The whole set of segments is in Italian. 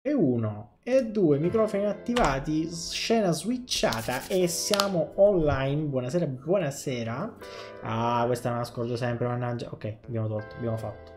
E 1 e 2, microfoni attivati, scena switchata e siamo online. Buonasera, buonasera. Ah, questa me la scordo sempre, mannaggia. Ok, abbiamo tolto, abbiamo fatto.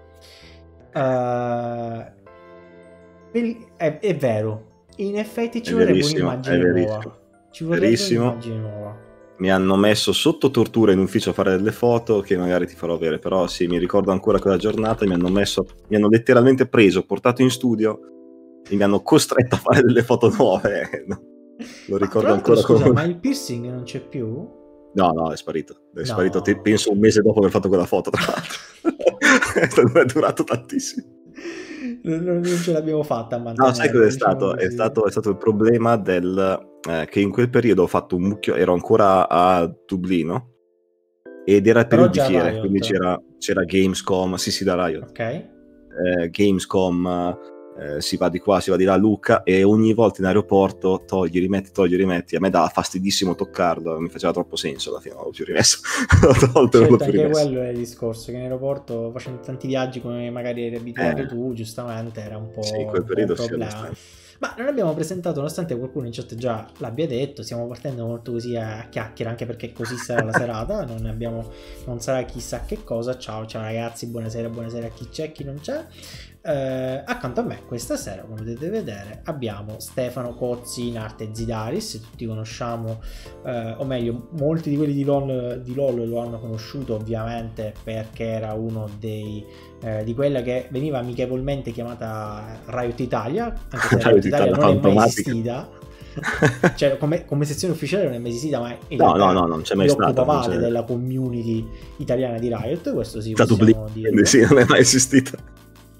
È vero, in effetti ci vorrebbe un'immagine nuova. Ci vorrebbe un'immagine nuova. Mi hanno messo sotto tortura in ufficio a fare delle foto che magari ti farò avere, però sì, mi ricordo ancora quella giornata, mi hanno letteralmente preso, portato in studio e mi hanno costretto a fare delle foto nuove. Lo ricordo ancora. Scusa, ma il piercing non c'è più? No, è sparito. È sparito, penso un mese dopo aver fatto quella foto, tra l'altro. Non è durato tantissimo. Non ce l'abbiamo fatta a mantenere. No, sai cosa è stato? È stato il problema che in quel periodo ho fatto un mucchio, ero ancora a Dublino ed era il periodo di fiere, quindi c'era Gamescom, sì, da Riot. Ok. Gamescom, si va di qua, si va di là, Lucca, e ogni volta in aeroporto togli, rimetti. A me dava fastidissimo toccarlo, mi faceva troppo senso, alla fine non l'ho più rimesso. Anche quello è il discorso, che in aeroporto, facendo tanti viaggi come magari eri abituato tu, giustamente era un po' quel periodo un problema. Ma non abbiamo presentato, nonostante qualcuno in chat già l'abbia detto, stiamo partendo molto così a chiacchiere, anche perché così sarà la serata, non sarà chissà che cosa. Ciao ragazzi, buonasera a chi c'è e chi non c'è. Accanto a me questa sera, come potete vedere, abbiamo Stefano Cozzi, in arte Zidaris. Tutti conosciamo, o meglio, molti di quelli di LOL lo hanno conosciuto ovviamente perché era uno di quella che veniva amichevolmente chiamata Riot Italia, anche se Riot Italia non è mai esistita. Cioè, come sezione ufficiale non è mai esistita, ma no, non c'è mai stata. Vi occupavate della community italiana di Riot, questo sì, possiamo dire. Sì, non è mai esistita.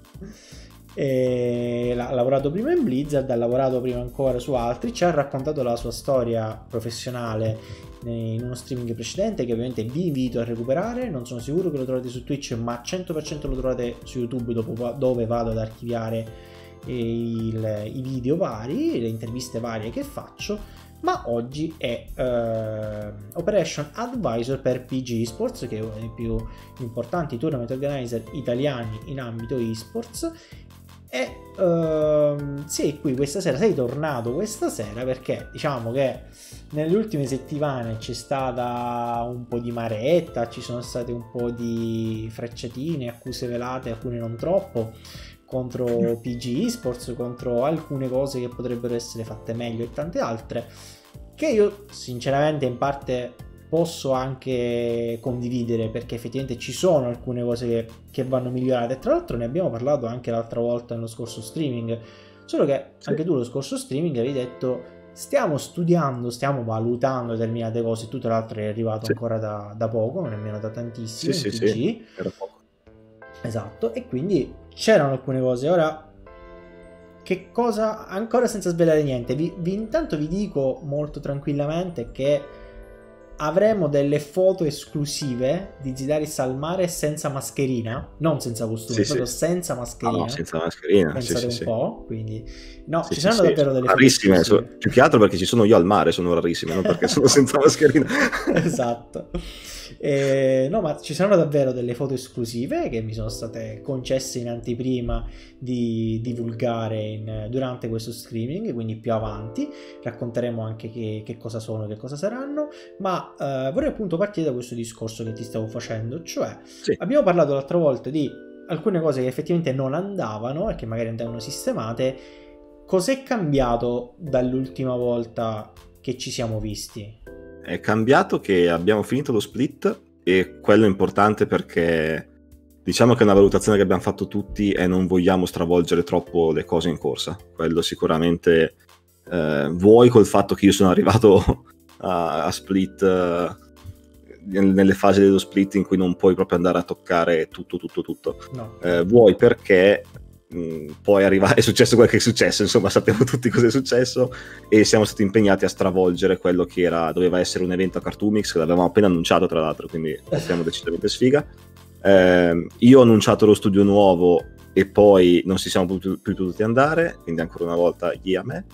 Ha lavorato prima in Blizzard, ha lavorato prima ancora su altri, ci ha raccontato la sua storia professionale in uno streaming precedente che ovviamente vi invito a recuperare. Non sono sicuro che lo trovate su Twitch, ma 100% lo trovate su YouTube, dove vado ad archiviare i video vari, le interviste varie che faccio. Ma oggi è Operation Advisor per PG Esports, che è uno dei più importanti tournament organizer italiani in ambito esports. E sei qui questa sera, sei tornato questa sera perché diciamo che nelle ultime settimane c'è stata un po' di maretta, ci sono state un po' di frecciatine, accuse velate, alcune non troppo, contro PG Esports, contro alcune cose che potrebbero essere fatte meglio e tante altre che io sinceramente in parte posso anche condividere, perché effettivamente ci sono alcune cose che vanno migliorate. Tra l'altro ne abbiamo parlato anche l'altra volta nello scorso streaming, solo che anche tu lo scorso streaming avevi detto stiamo studiando, stiamo valutando determinate cose. Tu tra l'altro è arrivato ancora da poco, nemmeno da tantissimo, in PG. Sì, era poco. Esatto, e quindi c'erano alcune cose. Ora, che cosa, ancora senza svelare niente, intanto vi dico molto tranquillamente che avremo delle foto esclusive di Zidaris al mare senza mascherina, non senza costume, proprio senza mascherina. No, senza mascherina. Pensate un po', quindi no, ci saranno davvero delle rarissime, foto più che altro perché ci sono io al mare, sono rarissime, non perché sono senza mascherina. Esatto. No, ma ci saranno davvero delle foto esclusive che mi sono state concesse in anteprima di divulgare durante questo streaming, quindi più avanti racconteremo anche che cosa sono, che cosa saranno, ma vorrei appunto partire da questo discorso che ti stavo facendo, cioè abbiamo parlato l'altra volta di alcune cose che effettivamente non andavano e che magari andavano sistemate. Cos'è cambiato dall'ultima volta che ci siamo visti? È cambiato che abbiamo finito lo split, e quello è importante perché diciamo che è una valutazione che abbiamo fatto tutti e non vogliamo stravolgere troppo le cose in corsa. Quello sicuramente, vuoi col fatto che io sono arrivato a split nelle fasi dello split in cui non puoi proprio andare a toccare tutto. No. Vuoi perché poi è successo quel che è successo, insomma sappiamo tutti cosa è successo, e siamo stati impegnati a stravolgere quello che doveva essere un evento a Cartoomix, che l'avevamo appena annunciato tra l'altro, quindi siamo decisamente sfiga. Io ho annunciato lo studio nuovo e poi non si siamo più potuti andare, quindi ancora una volta a me.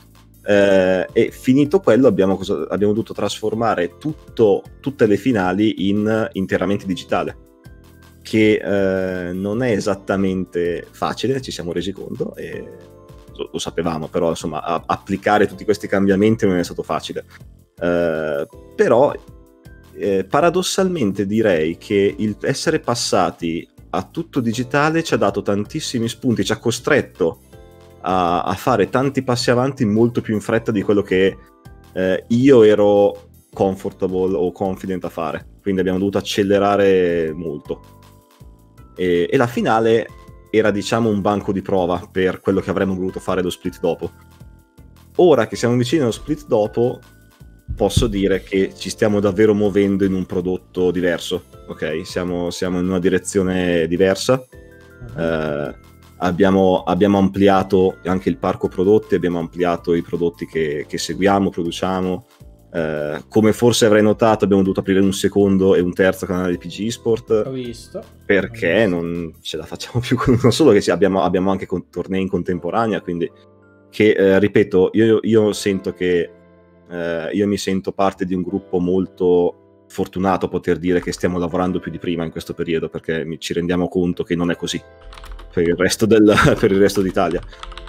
E finito quello abbiamo dovuto trasformare tutte le finali in interamente digitale, che non è esattamente facile, ci siamo resi conto, e lo sapevamo, però insomma applicare tutti questi cambiamenti non è stato facile. Però paradossalmente direi che il essere passati a tutto digitale ci ha dato tantissimi spunti, ci ha costretto a fare tanti passi avanti molto più in fretta di quello che io ero comfortable o confident a fare, quindi abbiamo dovuto accelerare molto e la finale era, diciamo, un banco di prova per quello che avremmo voluto fare lo split dopo. Ora che siamo vicini allo split dopo, posso dire che ci stiamo davvero muovendo in un prodotto diverso, ok? Siamo in una direzione diversa. Abbiamo ampliato anche il parco prodotti, abbiamo ampliato i prodotti che seguiamo, produciamo. Come forse avrai notato, abbiamo dovuto aprire un secondo e un terzo canale di PG Esport. Ho visto. Perché non ce la facciamo più non solo che abbiamo anche tornei in contemporanea, quindi che ripeto, io sento che io mi sento parte di un gruppo molto fortunato a poter dire che stiamo lavorando più di prima in questo periodo, perché ci rendiamo conto che non è così per il resto per il resto d'Italia.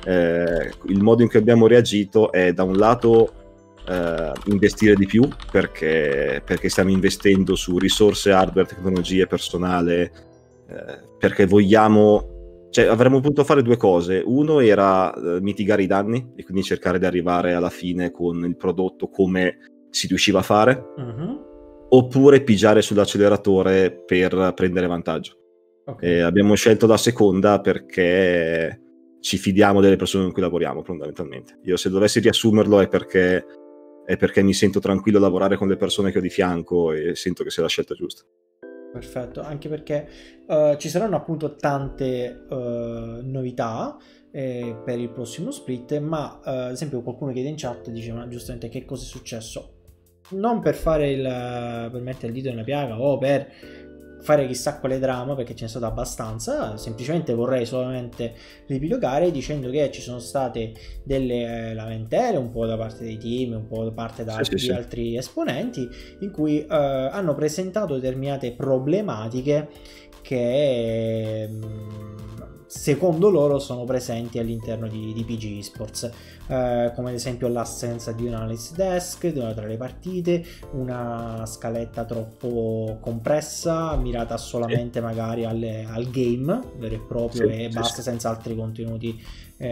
Il modo in cui abbiamo reagito è, da un lato, investire di più, perché stiamo investendo su risorse, hardware, tecnologie, personale, perché vogliamo, cioè avremmo potuto fare due cose. Uno era mitigare i danni e quindi cercare di arrivare alla fine con il prodotto come si riusciva a fare, oppure pigiare sull'acceleratore per prendere vantaggio. Okay. Abbiamo scelto la seconda perché ci fidiamo delle persone con cui lavoriamo, fondamentalmente. Io, se dovessi riassumerlo, è perché mi sento tranquillo a lavorare con le persone che ho di fianco e sento che sia la scelta giusta. Perfetto, anche perché ci saranno appunto tante novità per il prossimo split, ma ad esempio qualcuno chiede in chat, diceva giustamente che cosa è successo. Non per per mettere il dito nella piaga o per fare chissà quale dramma, perché ce n'è stato abbastanza. Semplicemente vorrei solamente riepilogare dicendo che ci sono state delle lamentele un po' da parte dei team, un po' da parte di altri esponenti, in cui hanno presentato determinate problematiche che secondo loro sono presenti all'interno di PG Esports, come ad esempio l'assenza di un analyst desk tra le partite, una scaletta troppo compressa, mirata solamente magari al game vero e proprio, e basta, senza altri contenuti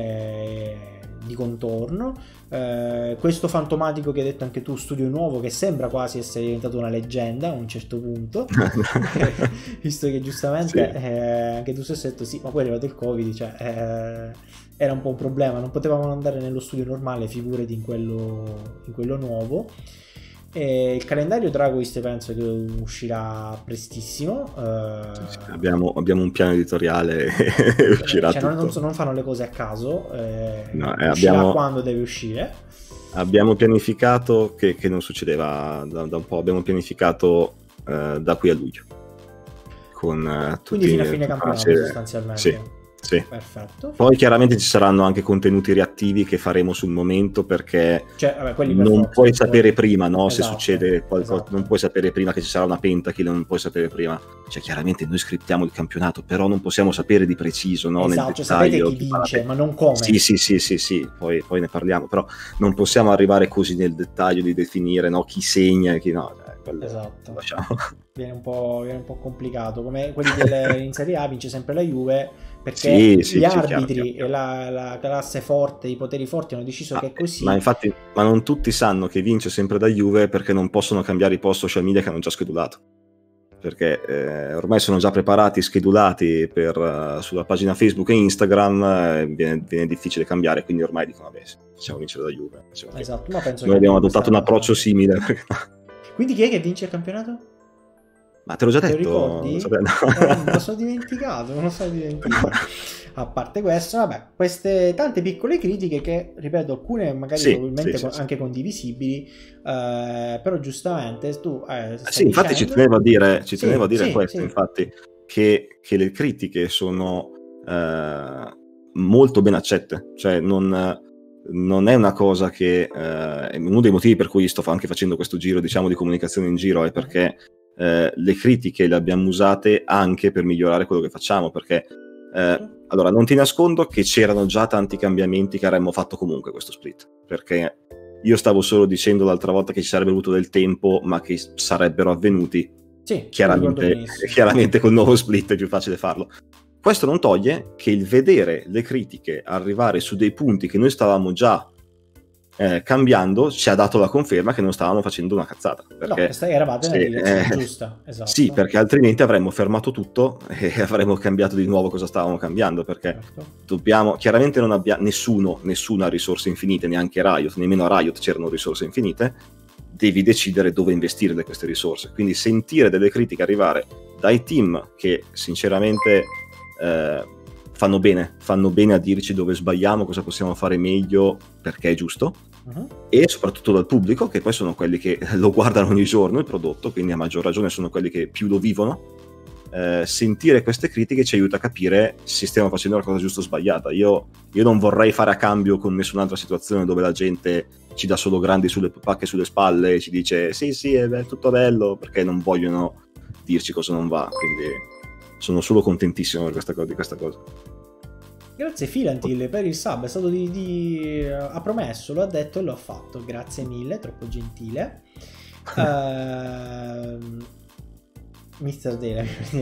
di contorno. Questo fantomatico che hai detto anche tu, studio nuovo, che sembra quasi essere diventato una leggenda a un certo punto, visto che giustamente anche tu stesso hai detto sì, ma poi è arrivato il Covid, cioè era un po' un problema, non potevamo andare nello studio normale, figurati in quello nuovo. Il calendario Dragoist penso che uscirà prestissimo. Abbiamo un piano editoriale e uscirà tutto. Non fanno le cose a caso, uscirà quando deve uscire. Abbiamo pianificato, che non succedeva da un po', abbiamo pianificato da qui a luglio. Quindi fino a fine campionato sostanzialmente. Sì. Perfetto. Poi chiaramente ci saranno anche contenuti reattivi che faremo sul momento, perché non puoi sapere prima, no? Se succede qualcosa, non puoi sapere prima che ci sarà una pentakill, non puoi sapere prima. Cioè, chiaramente noi scriptiamo il campionato, però non possiamo sapere di preciso, no? Nel dettaglio, sapete chi vince, ma non come. Sì. Poi ne parliamo, però non possiamo arrivare così nel dettaglio di definire, no? Chi segna e chi no. Esatto. Viene un po' complicato, come quelli in Serie A vince sempre la Juve, perché gli arbitri e la classe forte, i poteri forti hanno deciso che è così. Ma infatti, non tutti sanno che vince sempre da Juve, perché non possono cambiare i post social media che hanno già schedulato, perché ormai sono già preparati, schedulati sulla pagina Facebook e Instagram, viene difficile cambiare, quindi ormai dicono vabbè, possiamo vincere da Juve. Esatto, ma penso noi abbiamo adottato un approccio simile. Quindi chi è che vince il campionato? Ma te l'ho già detto. Ricordi? No. Me lo sono dimenticato. A parte questo, vabbè, queste tante piccole critiche che, ripeto, alcune magari probabilmente anche condivisibili, però giustamente tu infatti ci tenevo a dire questo, infatti, che le critiche sono molto ben accette, cioè non è una cosa che uno dei motivi per cui sto anche facendo questo giro, diciamo, di comunicazione in giro, è perché le critiche le abbiamo usate anche per migliorare quello che facciamo, perché Allora, non ti nascondo che c'erano già tanti cambiamenti che avremmo fatto comunque questo split, perché io stavo solo dicendo l'altra volta che ci sarebbe avuto del tempo, ma che sarebbero avvenuti. Sì, Chiaramente col nuovo split è più facile farlo. Questo non toglie che il vedere le critiche arrivare su dei punti che noi stavamo già cambiando ci ha dato la conferma che non stavamo facendo una cazzata, perché eravate nella direzione giusta, esatto. Sì, perché altrimenti avremmo fermato tutto e avremmo cambiato di nuovo cosa stavamo cambiando, perché chiaramente non abbiamo nessuno ha risorse infinite, neanche Riot, nemmeno a Riot c'erano risorse infinite. Devi decidere dove investire queste risorse, quindi sentire delle critiche arrivare dai team che sinceramente fanno bene a dirci dove sbagliamo, cosa possiamo fare meglio, perché è giusto, e soprattutto dal pubblico, che poi sono quelli che lo guardano ogni giorno il prodotto, quindi a maggior ragione sono quelli che più lo vivono. Sentire queste critiche ci aiuta a capire se stiamo facendo la cosa giusta o sbagliata. Io non vorrei fare a cambio con nessun'altra situazione dove la gente ci dà solo grandi pacche sulle spalle e ci dice sì è tutto bello, perché non vogliono dirci cosa non va, quindi sono solo contentissimo di questa cosa. Grazie Filantil per il sub, è stato ha promesso, lo ha detto e lo ha fatto, grazie mille, troppo gentile. Mr. Dela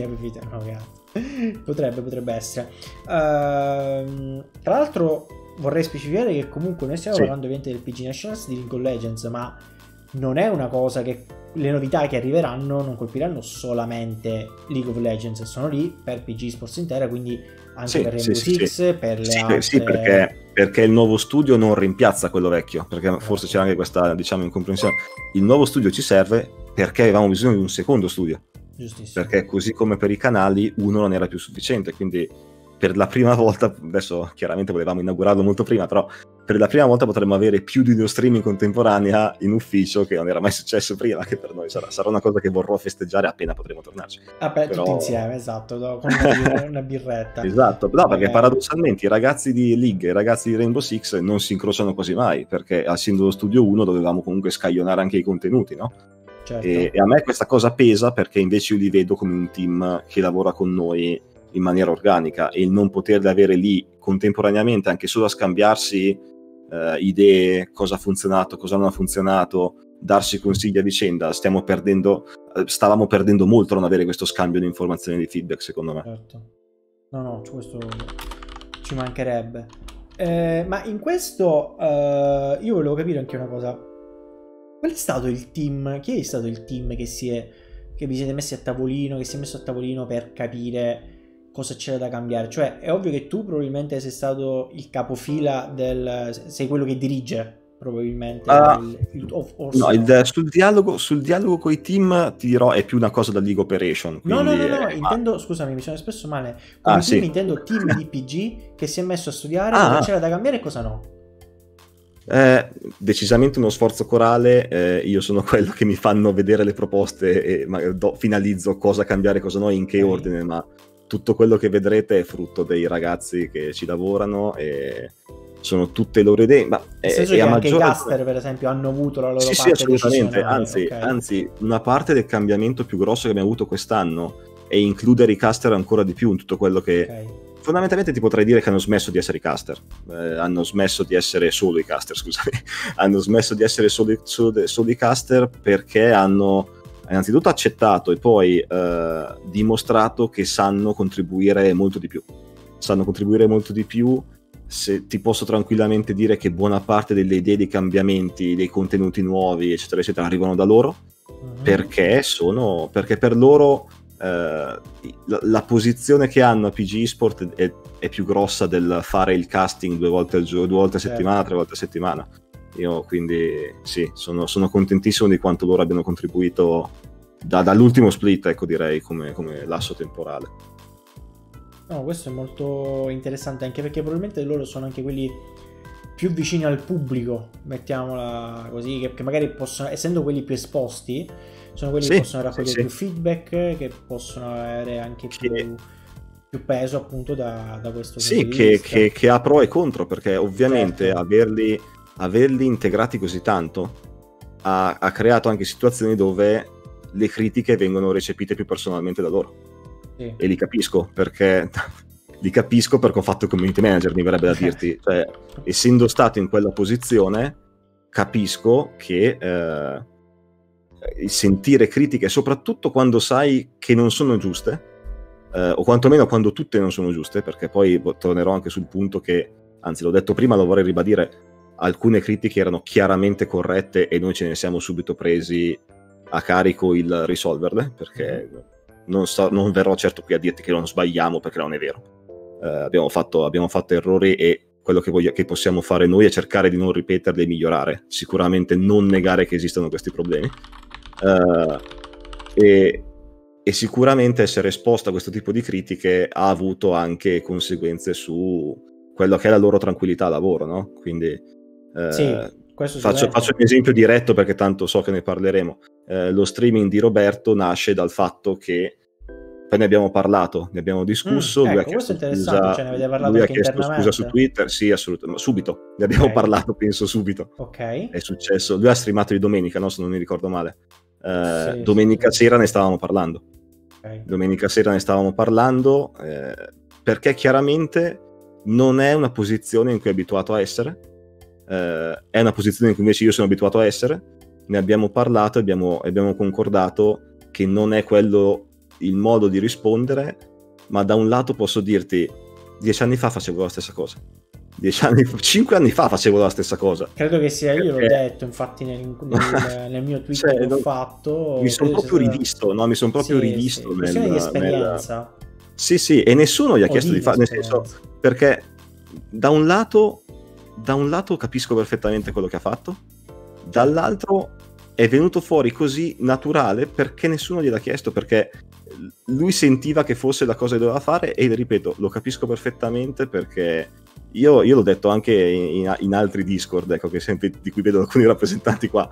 potrebbe essere. Tra l'altro vorrei specificare che comunque noi stiamo parlando ovviamente del PG Nationals di League of Legends, ma non è una cosa che le novità che arriveranno non colpiranno solamente League of Legends, sono lì per PG Sports intera, quindi anche per Rainbow Six, per le altre... Sì, perché il nuovo studio non rimpiazza quello vecchio, perché forse c'è anche questa, diciamo, incomprensione. Il nuovo studio ci serve perché avevamo bisogno di un secondo studio. Giustissimo. Perché così come per i canali uno non era più sufficiente, quindi per la prima volta, adesso chiaramente volevamo inaugurarlo molto prima, però per la prima volta potremmo avere più di 2 stream in contemporanea in ufficio, che non era mai successo prima, che per noi sarà una cosa che vorrò festeggiare appena potremo tornarci. Tutti insieme, esatto, con una birretta. Esatto, no, perché paradossalmente i ragazzi di League e i ragazzi di Rainbow Six non si incrociano quasi mai, perché essendo lo studio 1 dovevamo comunque scaglionare anche i contenuti, no? Certo. E a me questa cosa pesa, perché invece io li vedo come un team che lavora con noi in maniera organica, e il non poterli avere lì contemporaneamente anche solo a scambiarsi idee, cosa ha funzionato, cosa non ha funzionato, darsi consigli a vicenda, stavamo perdendo molto a non avere questo scambio di informazioni e di feedback, secondo me. Certo. No, questo ci mancherebbe. Ma in questo io volevo capire anche una cosa. Qual è stato il team? Chi è stato il team che vi siete messi a tavolino, che si è messo a tavolino per capire cosa c'era da cambiare? Cioè, è ovvio che tu probabilmente sei stato il capofila sei quello che dirige probabilmente sul dialogo con i team ti dirò è più una cosa da League Operation, no, intendo, scusami, mi sono espresso male. Come team intendo team di PG che si è messo a studiare cosa c'era da cambiare e cosa no. Decisamente uno sforzo corale. Io sono quello che mi fanno vedere le proposte e finalizzo cosa cambiare, cosa no, in che ordine, ma tutto quello che vedrete è frutto dei ragazzi che ci lavorano e sono tutte loro idee. Ma nel senso che anche i caster, per esempio, hanno avuto la loro parte. Sì, assolutamente. Anzi, una parte del cambiamento più grosso che abbiamo avuto quest'anno è includere i caster ancora di più in tutto quello che... Fondamentalmente ti potrei dire che hanno smesso di essere i caster, hanno smesso di essere solo i caster, scusami, hanno smesso di essere solo i caster perché hanno innanzitutto accettato e poi dimostrato che sanno contribuire molto di più. Se ti posso tranquillamente dire che buona parte delle idee dei cambiamenti, dei contenuti nuovi, eccetera, eccetera, arrivano da loro, perché per loro... la posizione che hanno a PG Esport è più grossa del fare il casting 2 volte a settimana, 3 volte a settimana. Io quindi sì, sono contentissimo di quanto loro abbiano contribuito dall'ultimo split, ecco, direi come lasso temporale. No, questo è molto interessante, anche perché probabilmente loro sono anche quelli più vicini al pubblico, mettiamola così, che magari possono, essendo quelli più esposti, sono quelli che possono raccogliere più feedback, che possono avere anche più peso appunto da questo punto di vista. Che ha pro e contro, perché ovviamente averli integrati così tanto ha creato anche situazioni dove le critiche vengono recepite più personalmente da loro. E li capisco, perché li capisco perché ho fatto il community manager, mi verrebbe da dirti, cioè, essendo stato in quella posizione capisco che il sentire critiche, soprattutto quando sai che non sono giuste, o quantomeno quando tutte non sono giuste, perché poi tornerò anche sul punto che, anzi l'ho detto prima, lo vorrei ribadire, alcune critiche erano chiaramente corrette e noi ce ne siamo subito presi a carico il risolverle, perché non verrò certo qui a dirti che non sbagliamo, perché non è vero. Abbiamo fatto errori e quello che possiamo fare noi è cercare di non ripeterli e migliorare, sicuramente non negare che esistano questi problemi, e sicuramente essere esposto a questo tipo di critiche ha avuto anche conseguenze su quello che è la loro tranquillità a lavoro, no? Quindi faccio un esempio diretto perché tanto so che ne parleremo. Lo streaming di Roberto nasce dal fatto che poi ne abbiamo parlato, ne abbiamo discusso, lui ha chiesto scusa, cioè ne avete parlato anche scusa su Twitter, sì, assolutamente, subito, ne abbiamo parlato, penso subito. È successo, lui ha streamato di domenica, no? Se non mi ricordo male. Domenica sera ne stavamo parlando. Domenica sera ne stavamo parlando perché chiaramente non è una posizione in cui è abituato a essere, è una posizione in cui invece io sono abituato a essere. Ne abbiamo parlato e abbiamo concordato che non è quello il modo di rispondere, ma da un lato posso dirti 10 anni fa facevo la stessa cosa, 5 anni fa facevo la stessa cosa, credo che sia io, l'ho detto infatti nel mio tweet che ho fatto, mi sono proprio rivisto, no? Mi sono proprio rivisto questione di esperienza. Sì, e nessuno gli ha chiesto di fare, nel senso, perché da un lato capisco perfettamente quello che ha fatto, dall'altro è venuto fuori così naturale perché nessuno gliel'ha chiesto, perché lui sentiva che fosse la cosa che doveva fare, e ripeto, lo capisco perfettamente perché io l'ho detto anche in altri Discord, ecco, che sempre, di cui vedo alcuni rappresentanti qua.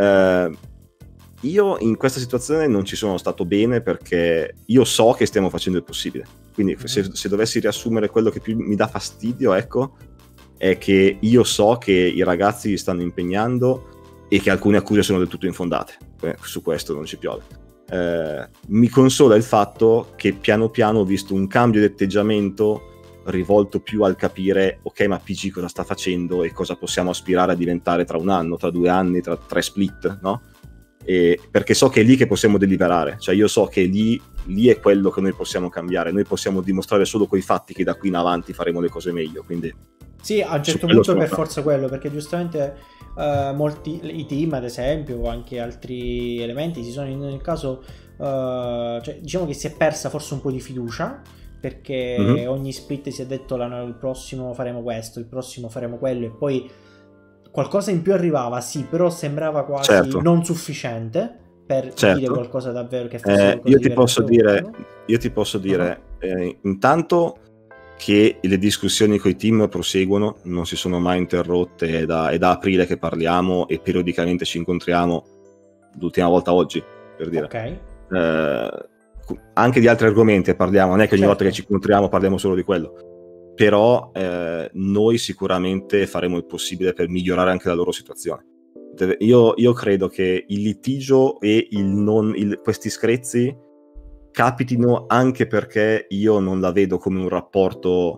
Io in questa situazione non ci sono stato bene perché io so che stiamo facendo il possibile, quindi se dovessi riassumere quello che più mi dà fastidio, ecco, è che io so che i ragazzi si stanno impegnando e che alcune accuse sono del tutto infondate, su questo non ci piove. Mi consola il fatto che piano piano ho visto un cambio di atteggiamento rivolto più al capire, ok, ma PG cosa sta facendo e cosa possiamo aspirare a diventare tra un anno, tra 2 anni, tra 3 split, no? E perché so che è lì che possiamo deliberare, cioè io so che lì è quello che noi possiamo cambiare, noi possiamo dimostrare solo coi fatti che da qui in avanti faremo le cose meglio, quindi sì, a un certo punto per forza quello, perché giustamente molti i team, ad esempio, o anche altri elementi si sono nel caso cioè, diciamo che si è persa forse un po' di fiducia, perché ogni split si è detto il prossimo faremo questo, il prossimo faremo quello, e poi qualcosa in più arrivava, sì, però sembrava quasi non sufficiente per dire qualcosa davvero che fosse io ti posso dire intanto che le discussioni coi team proseguono, non si sono mai interrotte, è da aprile che parliamo e periodicamente ci incontriamo, l'ultima volta oggi, per dire. Anche di altri argomenti parliamo, non è che ogni volta che ci incontriamo parliamo solo di quello, però noi sicuramente faremo il possibile per migliorare anche la loro situazione. Io credo che il litigio e questi screzi capitino anche perché io non la vedo come un rapporto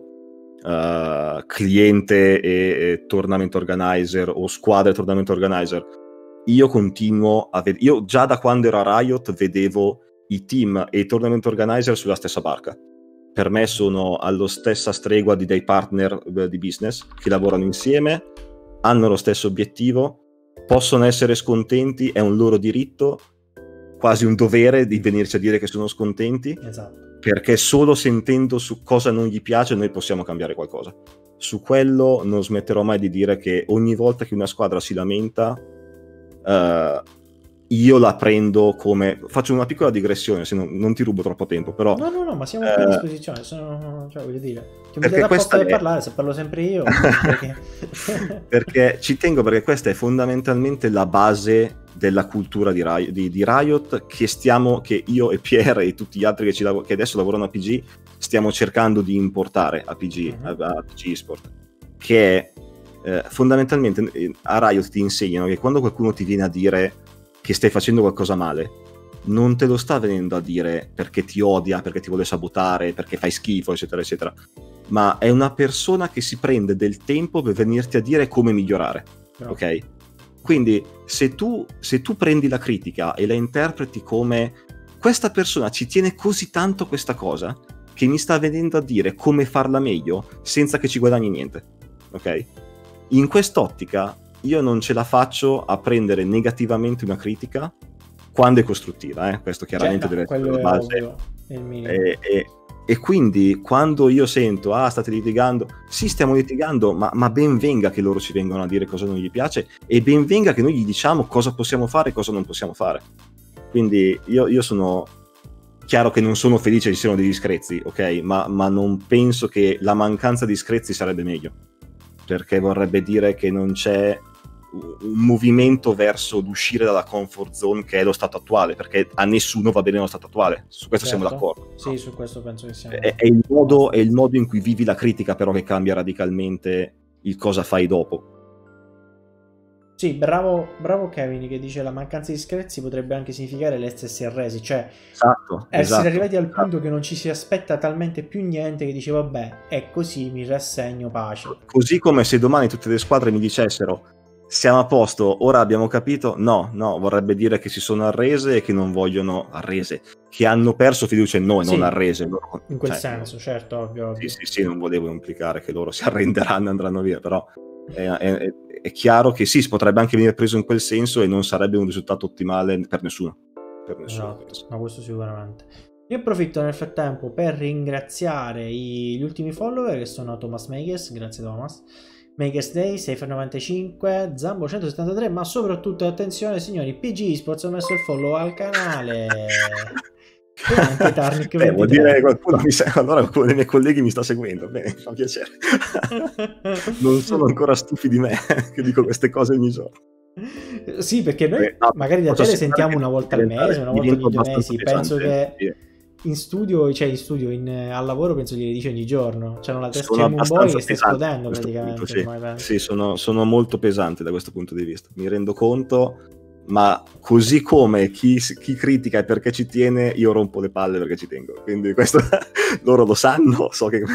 cliente e tournament organizer o squadra e tournament organizer. Io continuo a vedere, io già da quando ero a Riot vedevo i team e i tournament organizer sulla stessa barca. Per me sono allo stessa stregua dei partner di business che lavorano insieme, hanno lo stesso obiettivo, possono essere scontenti, è un loro diritto, quasi un dovere di venirci a dire che sono scontenti, perché solo sentendo su cosa non gli piace noi possiamo cambiare qualcosa. Su quello non smetterò mai di dire che ogni volta che una squadra si lamenta io la prendo come, faccio una piccola digressione, se non ti rubo troppo tempo, però no, ma siamo qui a disposizione, cioè voglio dire, ti metti apposta per parlare, se parlo sempre io perché ci tengo, perché questa è fondamentalmente la base della cultura di Riot che io e Pierre e tutti gli altri che adesso lavorano a PG stiamo cercando di importare a PG, a PG Esport, che è fondamentalmente a Riot ti insegnano che quando qualcuno ti viene a dire che stai facendo qualcosa male, non te lo sta venendo a dire perché ti odia, perché ti vuole sabotare, perché fai schifo, eccetera, eccetera, ma è una persona che si prende del tempo per venirti a dire come migliorare, ok? Quindi se tu prendi la critica e la interpreti come questa persona ci tiene così tanto a questa cosa che mi sta venendo a dire come farla meglio senza che ci guadagni niente, ok? In quest'ottica io non ce la faccio a prendere negativamente una critica quando è costruttiva, questo chiaramente deve essere la base. Ovvio, è il minimo. E quindi quando io sento state litigando, sì, stiamo litigando, ma ben venga che loro ci vengano a dire cosa non gli piace, e ben venga che noi gli diciamo cosa possiamo fare e cosa non possiamo fare. Quindi io sono chiaro che non sono felice ci siano degli screzi, ok, ma non penso che la mancanza di screzi sarebbe meglio, perché vorrebbe dire che non c'è un movimento verso l'uscire dalla comfort zone, che è lo stato attuale, perché a nessuno va bene lo stato attuale, su questo siamo d'accordo. Sì, no? Su questo penso che siamo. È il modo in cui vivi la critica però che cambia radicalmente il cosa fai dopo. Sì, bravo Kevin, che dice la mancanza di screzi potrebbe anche significare l'essersi arresi, cioè essere arrivati al punto che non ci si aspetta talmente più niente che dice vabbè, è così, mi rassegno, pace. Così come se domani tutte le squadre mi dicessero siamo a posto, ora abbiamo capito, no, vorrebbe dire che si sono arrese e che non vogliono che hanno perso fiducia in noi, sì, non arrese loro, in quel senso, certo, ovvio. Sì, non volevo implicare che loro si arrenderanno e andranno via, però è chiaro che sì, si potrebbe anche venire preso in quel senso e non sarebbe un risultato ottimale per nessuno. Esatto, ma questo sicuramente. Io approfitto nel frattempo per ringraziare gli ultimi follower, che sono Thomas Makers, grazie Thomas, Makers Day, Safer95, Zambo 173, ma soprattutto attenzione signori, PG Esports ha messo il follow al canale. Anche Tarnic vuol dire qualcuno allora qualcuno dei miei colleghi mi sta seguendo, bene, mi fa piacere. Non sono ancora stufi di me che dico queste cose ogni giorno. Sì, perché noi magari da te le sentiamo una volta al mese, una volta ogni 2 mesi, penso che in studio, al lavoro penso glieli dice ogni giorno, c'è una testa, c'è un boy che sta esplodendo praticamente punto, sì, sono molto pesante da questo punto di vista, mi rendo conto, ma così come chi critica e perché ci tiene, io rompo le palle perché ci tengo, quindi questo loro lo sanno, so che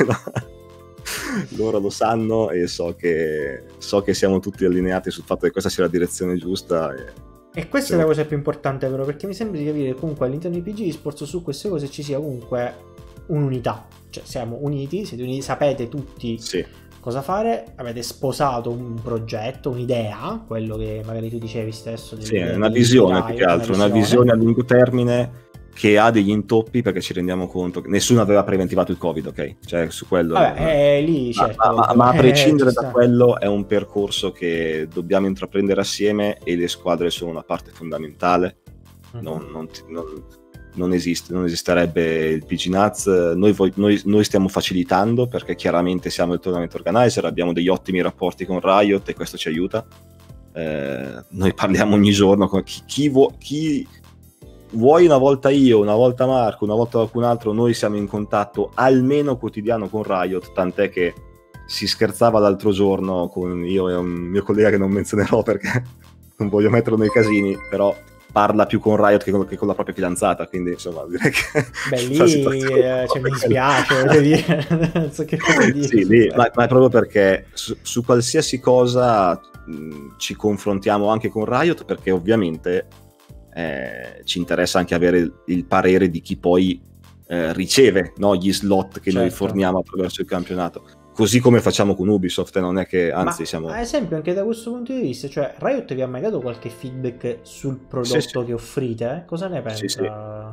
loro lo sanno e so che siamo tutti allineati sul fatto che questa sia la direzione giusta e questa è la cosa più importante però, perché mi sembra di capire che comunque all'interno di PG Esports su queste cose ci sia comunque un'unità, cioè siamo uniti, siete uniti, sapete tutti cosa fare, avete sposato un progetto, un'idea, quello che magari tu dicevi stesso, è una visione più che altro, una visione a lungo termine che ha degli intoppi, perché ci rendiamo conto che nessuno aveva preventivato il Covid, ok? Cioè su quello lì certo, ma a prescindere da quello è un percorso che dobbiamo intraprendere assieme e le squadre sono una parte fondamentale. Non esisterebbe il PG Nuts. Noi stiamo facilitando perché chiaramente siamo il tournament organizer, abbiamo degli ottimi rapporti con Riot e questo ci aiuta. Noi parliamo ogni giorno con chi vuoi, una volta io, una volta Marco, una volta qualcun altro, noi siamo in contatto almeno quotidiano con Riot, tant'è che si scherzava l'altro giorno con io e un mio collega che non menzionerò perché non voglio metterlo nei casini, però parla più con Riot che con la propria fidanzata, quindi insomma direi che mi dispiace, voglio dire. Non so che cosa dire. Sì, lì, ma è proprio perché su qualsiasi cosa ci confrontiamo anche con Riot, perché ovviamente ci interessa anche avere il parere di chi poi riceve, no, gli slot che noi forniamo attraverso il campionato, così come facciamo con Ubisoft, non è che anzi siamo... ad esempio anche da questo punto di vista, cioè Riot vi ha mai dato qualche feedback sul prodotto che offrite? Cosa ne pensa?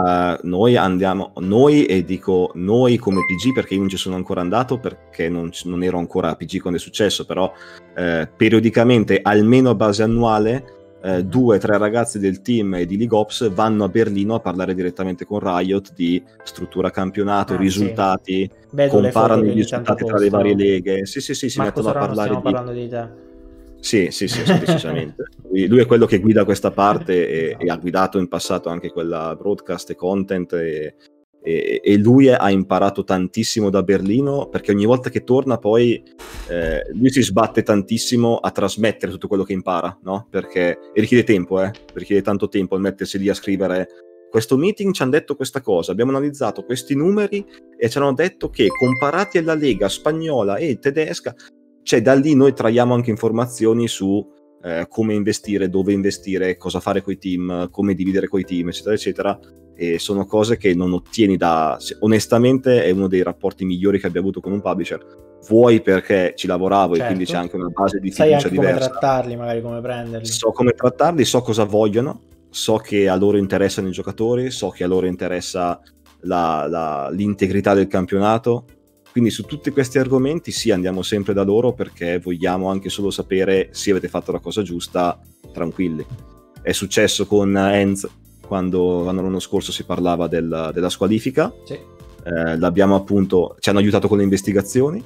Noi e dico noi come PG, perché io non ci sono ancora andato perché non ero ancora PG quando è successo, però periodicamente, almeno a base annuale, 2 o 3 ragazzi del team e di League Ops vanno a Berlino a parlare direttamente con Riot di struttura campionato, risultati, comparano i risultati tra le varie leghe. Sì, si mettono a parlare stiamo parlando di te. Sì, decisamente. Lui è quello che guida questa parte e ha guidato in passato anche quella broadcast e content e lui ha imparato tantissimo da Berlino, perché ogni volta che torna poi lui si sbatte tantissimo a trasmettere tutto quello che impara, no? Perché richiede tempo, richiede tanto tempo al mettersi lì a scrivere: questo meeting ci hanno detto questa cosa, abbiamo analizzato questi numeri e ci hanno detto che comparati alla Lega spagnola e tedesca, cioè da lì noi traiamo anche informazioni su come investire, dove investire, cosa fare coi team, come dividere coi team, eccetera eccetera, e sono cose che non ottieni onestamente è uno dei rapporti migliori che abbia avuto con un publisher, vuoi perché ci lavoravo, certo, e quindi c'è anche una base di fiducia diversa, sai anche come trattarli, magari come prenderli, so come trattarli, so cosa vogliono, so che a loro interessano i giocatori, so che a loro interessa l'integrità del campionato. Quindi su tutti questi argomenti sì, andiamo sempre da loro, perché vogliamo anche solo sapere se avete fatto la cosa giusta, tranquilli. È successo con Enz quando l'anno scorso si parlava della squalifica, sì. L'abbiamo appunto, ci hanno aiutato con le investigazioni,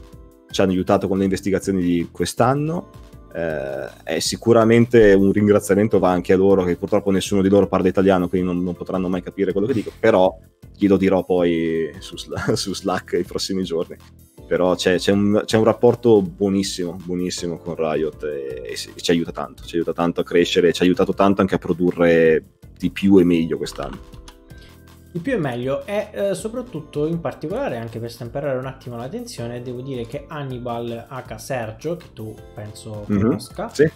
di quest'anno, sicuramente un ringraziamento va anche a loro, che purtroppo nessuno di loro parla italiano, quindi non potranno mai capire quello che dico, però glielo dirò poi su Slack i prossimi giorni. Però c'è un rapporto buonissimo con Riot e ci aiuta tanto a crescere, ci ha aiutato tanto anche a produrre di più e meglio quest'anno. Di più e meglio, e soprattutto in particolare, anche per stemperare un attimo la tensione, devo dire che Hannibal H. Sergio, che tu penso conosca, sì.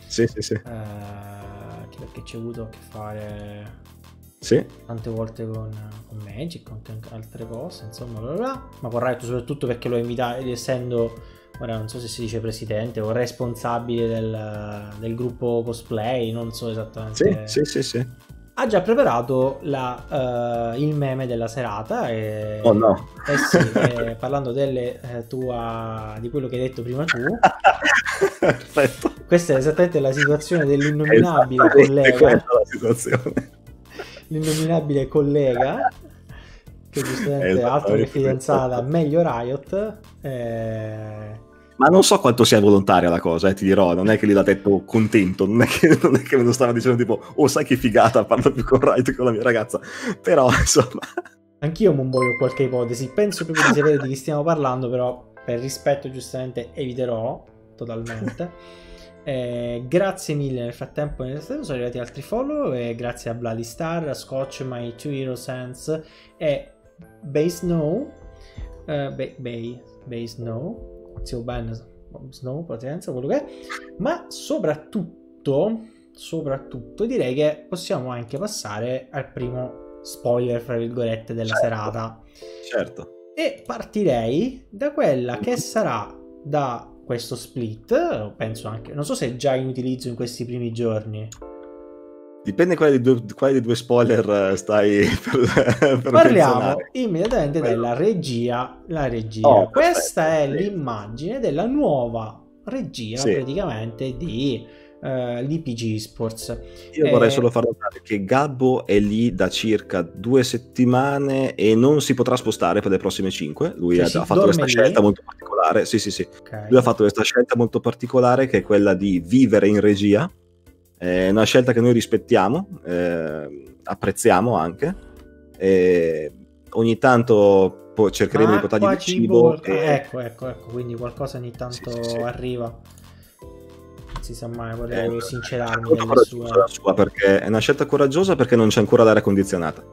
Perché ci ho avuto a che fare tante volte con Magic, con altre cose, insomma, bla bla. Ma con Riot soprattutto perché l'ho invitato, essendo, ora non so se si dice presidente o responsabile del gruppo cosplay, non so esattamente. Sì. Ha già preparato il meme della serata oh no. Sì, parlando di quello che hai detto prima tu. Perfetto. Questa è esattamente la situazione dell'innominabile collega. Questa è la situazione. L'innominabile collega che giustamente altro che fidanzata, meglio Riot. Ma non so quanto sia volontaria la cosa, ti dirò, non è che l'ha detto contento, non è che me lo stava dicendo tipo, oh sai che figata, parlo più con Riot che con la mia ragazza, però insomma. Anch'io muoio qualche ipotesi, penso proprio di sapere di chi stiamo parlando, però per rispetto giustamente eviterò totalmente. Grazie mille nel frattempo, sono arrivati altri follow, grazie a Bloody Star, a Scotch, My 2 Hero Sense e Base No, Base No, Zio Ben Snow, pazienza, quello che è. Ma soprattutto direi che possiamo anche passare al primo spoiler, fra virgolette, della serata. Certo. E partirei da quella che sarà da questo split, penso anche, non so se è già in utilizzo in questi primi giorni. Dipende quale dei due spoiler stai per Parliamo menzionare. Immediatamente della regia. La regia. Questa è l'immagine della nuova regia, praticamente di l'IPG Esports. Io vorrei solo far notare che Gabbo è lì da circa 2 settimane e non si potrà spostare per le prossime 5. Lui ha fatto questa scelta molto particolare. Sì. Okay. Lui ha fatto questa scelta molto particolare, che è quella di vivere in regia. È una scelta che noi rispettiamo, apprezziamo anche. Ogni tanto cercheremo di portargli del cibo. Ecco, quindi qualcosa ogni tanto arriva. Non si sa mai, vorrei sincerarmi nelle sua, perché è una scelta coraggiosa, perché non c'è ancora l'aria condizionata.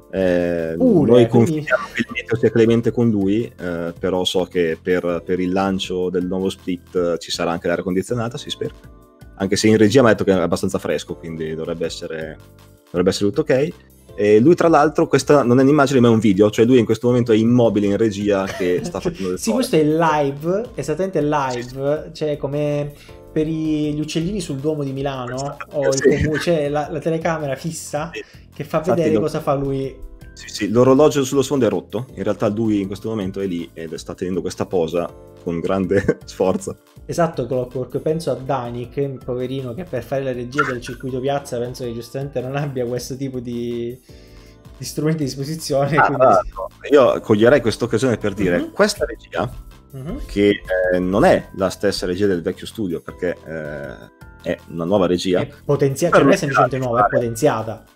Noi confidiamo che il meteo sia clemente con lui, però so che per il lancio del nuovo split ci sarà anche l'aria condizionata, si spera. Anche se in regia mi ha detto che è abbastanza fresco, quindi dovrebbe essere tutto ok. E lui, tra l'altro, questa non è un'immagine ma è un video, cioè lui in questo momento è immobile in regia che sta facendo sì, questo è il live, esattamente live, cioè come per gli uccellini sul Duomo di Milano, c'è la telecamera fissa che fa vedere cosa fa lui. Sì, l'orologio sullo sfondo è rotto, in realtà lui in questo momento è lì ed sta tenendo questa posa con grande sforzo. Esatto, Clockwork, penso a Dani, che poverino, che per fare la regia del circuito piazza penso che giustamente non abbia questo tipo di strumenti a disposizione. Quindi... Io coglierei questa occasione per dire, questa regia, che non è la stessa regia del vecchio studio, perché è una nuova regia. È potenziata, non è semplicemente nuova, è potenziata.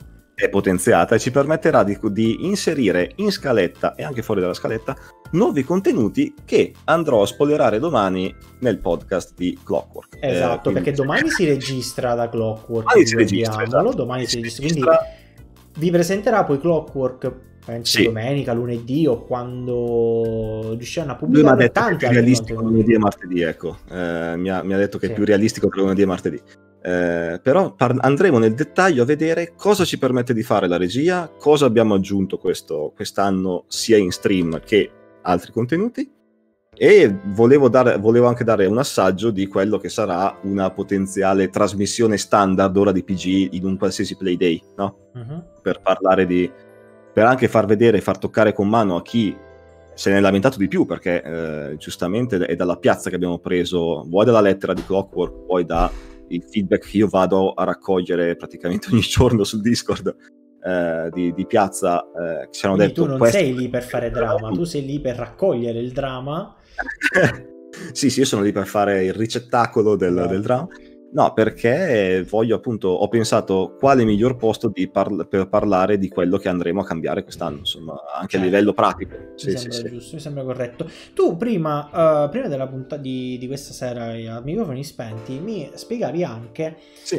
è potenziata e ci permetterà di inserire in scaletta e anche fuori dalla scaletta nuovi contenuti che andrò a spoilerare domani nel podcast di Clockwork. Esatto, perché domani si registra da Clockwork. Domani si registra, esatto. Domani si registra, quindi vi presenterà poi Clockwork, penso domenica, lunedì o quando riusciranno a pubblicare tanti altri realistico lunedì e martedì, ecco. Mi ha detto che è più realistico tra lunedì e martedì. Però andremo nel dettaglio a vedere cosa ci permette di fare la regia, cosa abbiamo aggiunto quest'anno sia in stream che altri contenuti, e volevo anche dare un assaggio di quello che sarà una potenziale trasmissione standard ora di PG in un qualsiasi Playday, no? Per parlare per anche far vedere, far toccare con mano a chi se ne è lamentato di più, perché giustamente è dalla piazza che abbiamo preso, vuoi dalla lettera di Clockwork, poi da il feedback che io vado a raccogliere praticamente ogni giorno sul Discord di piazza, ci hanno detto: tu non sei lì per fare drama, tu sei lì per raccogliere il dramma. sì, io sono lì per fare il ricettacolo del dramma. No, perché ho pensato quale miglior posto per parlare di quello che andremo a cambiare quest'anno, insomma, anche a livello pratico. Mi sembra giusto, mi sembra corretto. Tu prima della puntata di questa sera a microfoni spenti mi spiegavi anche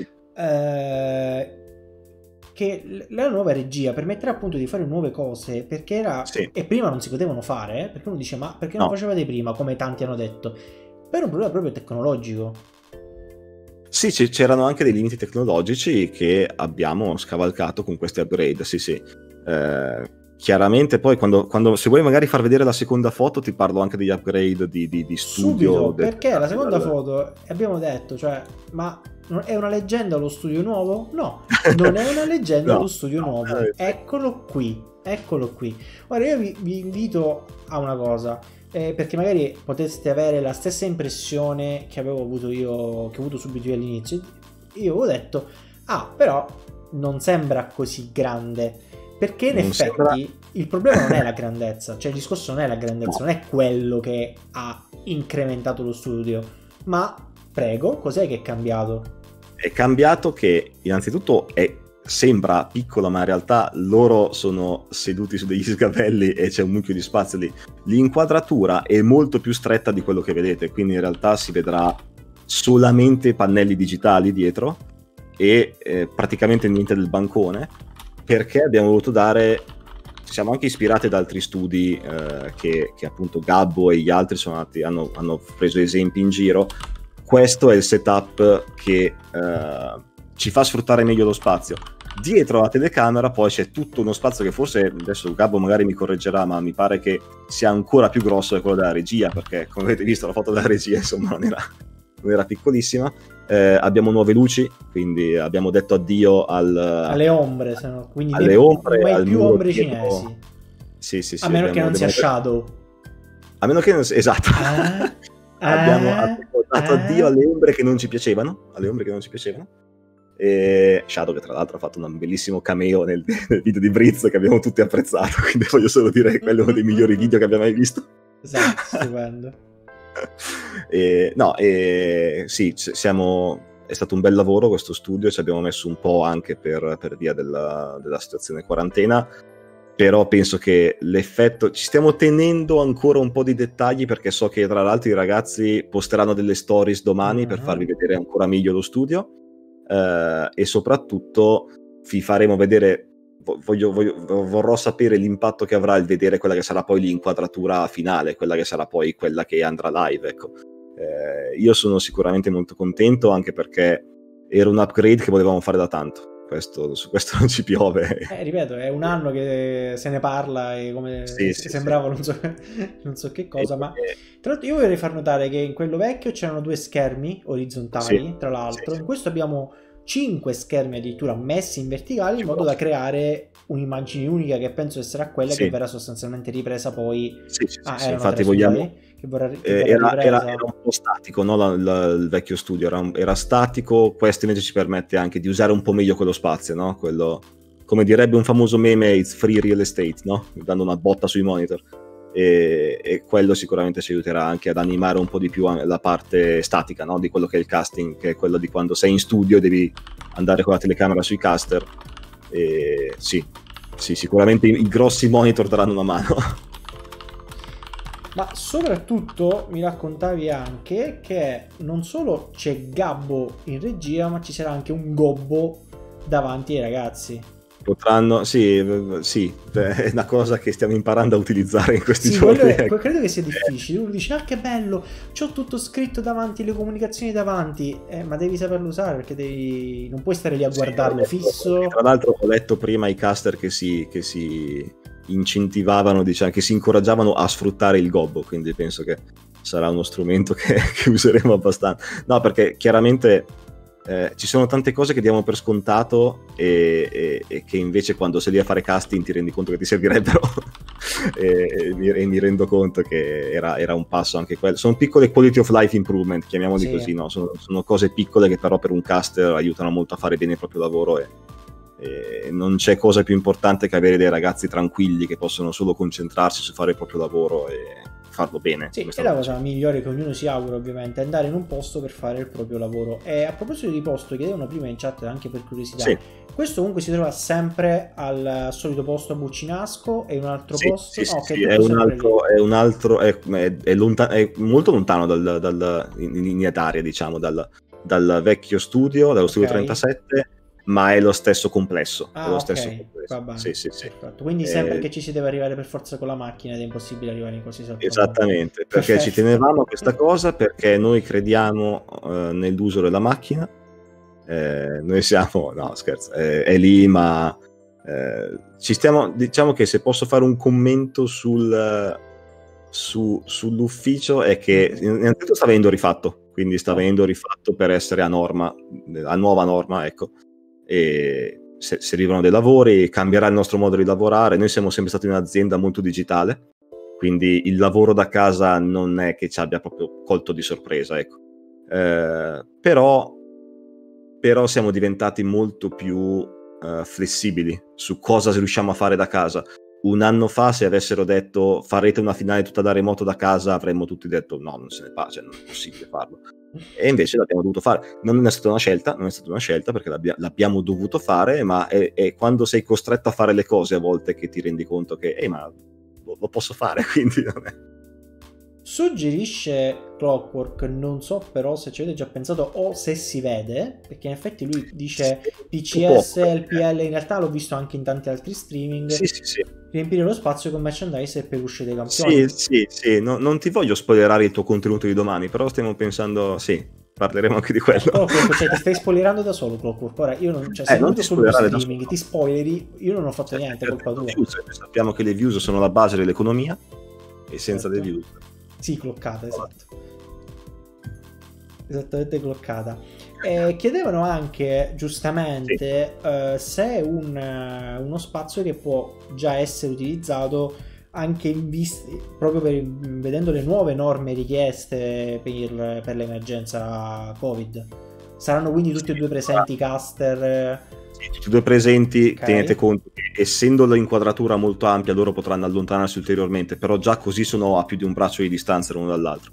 che la nuova regia permetterà appunto di fare nuove cose, perché e prima non si potevano fare, perché uno dice: ma perché non facevate prima, come tanti hanno detto? Per un problema proprio tecnologico. Sì, c'erano anche dei limiti tecnologici che abbiamo scavalcato con questi upgrade, sì. Chiaramente poi quando se vuoi magari far vedere la seconda foto ti parlo anche degli upgrade di studio. Subito, perché la seconda foto, abbiamo detto, ma è una leggenda lo studio nuovo? No, non è una leggenda lo studio nuovo, eccolo qui. Ora io vi invito a una cosa, perché magari poteste avere la stessa impressione che avevo avuto io, che ho avuto subito io all'inizio. Io avevo detto: però non sembra così grande, perché in effetti il problema non è la grandezza, cioè il discorso non è la grandezza, non è quello che ha incrementato lo studio, ma prego, cos'è che è cambiato? È cambiato che innanzitutto sembra piccola, ma in realtà loro sono seduti su degli sgabelli e c'è un mucchio di spazio lì. L'inquadratura è molto più stretta di quello che vedete, quindi in realtà si vedrà solamente pannelli digitali dietro e praticamente niente del bancone, perché abbiamo voluto ci siamo anche ispirati ad altri studi che appunto Gabbo e gli altri hanno preso esempi in giro. Questo è il setup che ci fa sfruttare meglio lo spazio. Dietro la telecamera poi c'è tutto uno spazio che forse, adesso Gabbo magari mi correggerà, ma mi pare che sia ancora più grosso di quello della regia, perché come avete visto la foto della regia insomma non era piccolissima. Abbiamo nuove luci, quindi abbiamo detto addio alle ombre, quindi alle ombre, mai più ombre cinesi. Sì, a meno che non sia shadow. A meno che non sia, esatto. Abbiamo dato addio alle ombre che non ci piacevano, e Shadow, che tra l'altro ha fatto un bellissimo cameo nel video di Briz che abbiamo tutti apprezzato, quindi voglio solo dire che quello è uno dei migliori video che abbiamo mai visto. Esatto, stupendo. Sì, è stato un bel lavoro questo studio, ci abbiamo messo un po' anche per via della situazione quarantena, però penso che l'effetto, ci stiamo tenendo ancora un po' di dettagli, perché so che tra l'altro i ragazzi posteranno delle stories domani per farvi vedere ancora meglio lo studio, e soprattutto vi faremo vedere, vorrò sapere l'impatto che avrà il vedere quella che sarà poi l'inquadratura finale, quella che sarà poi quella che andrà live, ecco. Io sono sicuramente molto contento, anche perché era un upgrade che volevamo fare da tanto. Su questo non ci piove. Ripeto, è un anno che se ne parla e come sembrava non so che cosa, ma tra l'altro io vorrei far notare che in quello vecchio c'erano 2 schermi orizzontali, tra l'altro. In questo abbiamo 5 schermi addirittura messi in verticale, in modo da creare un'immagine unica, che penso sarà quella che verrà sostanzialmente ripresa poi. Infatti vogliamo era un po' statico, no? Il vecchio studio era statico, questo invece ci permette anche di usare un po' meglio quello spazio, no? Quello, come direbbe un famoso meme, it's free real estate, no? Dando una botta sui monitor, e quello sicuramente ci aiuterà anche ad animare un po' di più la parte statica, no? Di quello che è il casting, che è quello di quando sei in studio e devi andare con la telecamera sui caster, E sì, sicuramente i grossi monitor daranno una mano. Ma soprattutto mi raccontavi anche che non solo c'è Gabbo in regia, ma ci sarà anche un gobbo davanti ai ragazzi. Potranno, sì, è una cosa che stiamo imparando a utilizzare in questi sì, giorni. Credo che sia difficile. Uno dice, ah che bello, c'ho tutto scritto davanti, le comunicazioni davanti, ma devi saperlo usare perché non puoi stare lì a guardarlo fisso. Tra l'altro ho letto prima i caster che si incentivavano, diciamo, che si incoraggiavano a sfruttare il gobbo, quindi penso che sarà uno strumento che useremo abbastanza. No, perché chiaramente ci sono tante cose che diamo per scontato e che invece quando sei lì a fare casting ti rendi conto che ti servirebbero e mi rendo conto che era un passo anche quello. Sono piccole quality of life improvement, chiamiamoli così, no? Sono cose piccole che però per un caster aiutano molto a fare bene il proprio lavoro e non c'è cosa più importante che avere dei ragazzi tranquilli che possono solo concentrarsi su fare il proprio lavoro e farlo bene. Sì, è la cosa migliore che ognuno si augura, ovviamente, andare in un posto per fare il proprio lavoro. E a proposito di posto, chiedevano prima in chat anche per curiosità, questo comunque si trova sempre al solito posto a Buccinasco e in un altro posto? È molto lontano in linea d'aria, diciamo, dal vecchio studio, dallo studio 37, ma è lo stesso complesso. È lo stesso complesso. Va bene. Sì. Quindi sempre che ci si deve arrivare per forza con la macchina ed è impossibile arrivare in qualsiasi altro Esattamente, perché ci tenevamo a questa cosa, perché noi crediamo nell'uso della macchina. Noi siamo, no scherzo, è lì, ma ci stiamo, diciamo che se posso fare un commento sull'ufficio è che innanzitutto sta venendo rifatto, quindi sta venendo rifatto per essere a nuova norma, ecco. E se arrivano dei lavori cambierà il nostro modo di lavorare. Noi siamo sempre stati un'azienda molto digitale, quindi il lavoro da casa non è che ci abbia proprio colto di sorpresa, ecco. Però siamo diventati molto più flessibili su cosa riusciamo a fare da casa. Un anno fa, se avessero detto farete una finale tutta da remoto da casa, avremmo tutti detto no, non se ne fa, cioè non è possibile farlo. E invece l'abbiamo dovuto fare. Non è stata una scelta perché l'abbiamo dovuto fare, ma è quando sei costretto a fare le cose a volte che ti rendi conto che ma lo posso fare, quindi non è. Suggerisce Clockwork, non so però se ci avete già pensato o se si vede, perché in effetti lui dice PCS, LPL, in realtà l'ho visto anche in tanti altri streaming. Sì. Riempire lo spazio con merchandise e peluche dei campioni. Sì, non ti voglio spoilerare il tuo contenuto di domani, però stiamo pensando, parleremo anche di quello. Cioè, ti stai spoilerando da solo, Clockwork. Ora io non, cioè, sei venuto sullo streaming, ti spoileri, io non ho fatto niente, colpa tua. Sappiamo che le views sono la base dell'economia e senza le views. Sì, cloccata, esatto. Esattamente cloccata. Chiedevano anche, giustamente, se è uno spazio che può già essere utilizzato anche proprio vedendo le nuove norme richieste per l'emergenza Covid. Saranno quindi tutti e due presenti caster? Tutti e due presenti, tenete conto che essendo l'inquadratura molto ampia loro potranno allontanarsi ulteriormente, però già così sono a più di un braccio di distanza l'uno dall'altro.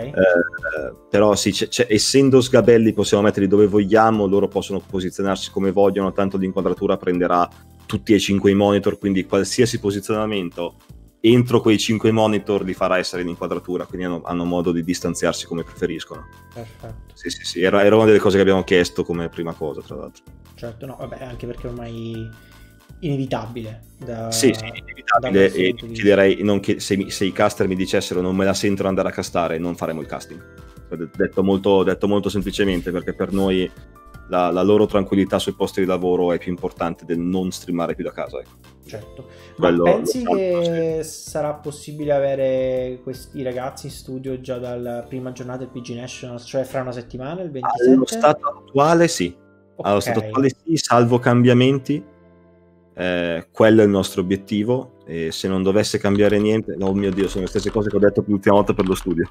Però sì, essendo sgabelli possiamo metterli dove vogliamo, loro possono posizionarsi come vogliono, tanto l'inquadratura prenderà tutti e 5 i monitor, quindi qualsiasi posizionamento entro quei 5 monitor li farà essere in inquadratura, quindi hanno modo di distanziarsi come preferiscono. Perfetto. Sì, era una delle cose che abbiamo chiesto come prima cosa, tra l'altro. Certo, no, vabbè, anche perché ormai inevitabile. Inevitabile, e ti direi che se i caster mi dicessero non me la sentono andare a castare, non faremo il casting. Detto molto semplicemente, perché per noi la loro tranquillità sui posti di lavoro è più importante del non streamare più da casa, ecco. Certo. Ma pensi che sarà possibile avere questi ragazzi in studio già dalla prima giornata del PG Nationals, cioè fra una settimana, il 27? Allo stato attuale sì. Allo stato attuale sì, salvo cambiamenti, quello è il nostro obiettivo, e se non dovesse cambiare niente, oh mio Dio, sono le stesse cose che ho detto l'ultima volta per lo studio.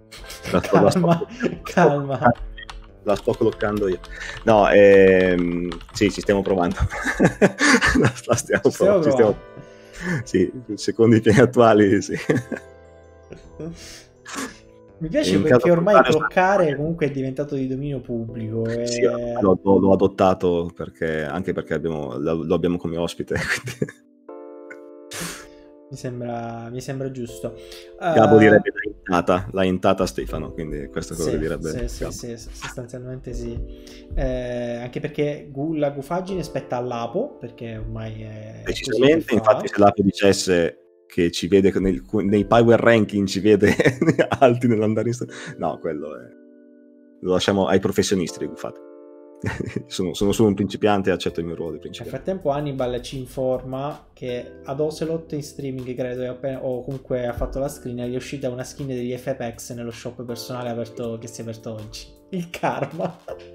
Calma. La sto cloccando io. No, sì, ci stiamo provando. La stiamo provando. Sì, secondo i piani attuali, sì. Mi piace perché ormai bloccare comunque è diventato di dominio pubblico. Sì, l'ho adottato anche perché lo abbiamo come ospite. Mi sembra giusto. Gabo direbbe l'ha intata Stefano, quindi questo è quello che direbbe. Sì, sostanzialmente sì. Anche perché la gufaggine spetta all'Apo, perché ormai è decisamente, infatti se l'Apo dicesse che ci vede nei power ranking, ci vede alti nell'andarista, no, quello lo lasciamo ai professionisti di gufate. sono solo un principiante e accetto il mio ruolo di principiante. Nel frattempo Hannibal ci informa che ad Ocelot in streaming, credo, o comunque ha fatto la screen, gli è uscita una skin degli FPX nello shop personale che si è aperto oggi. Il karma.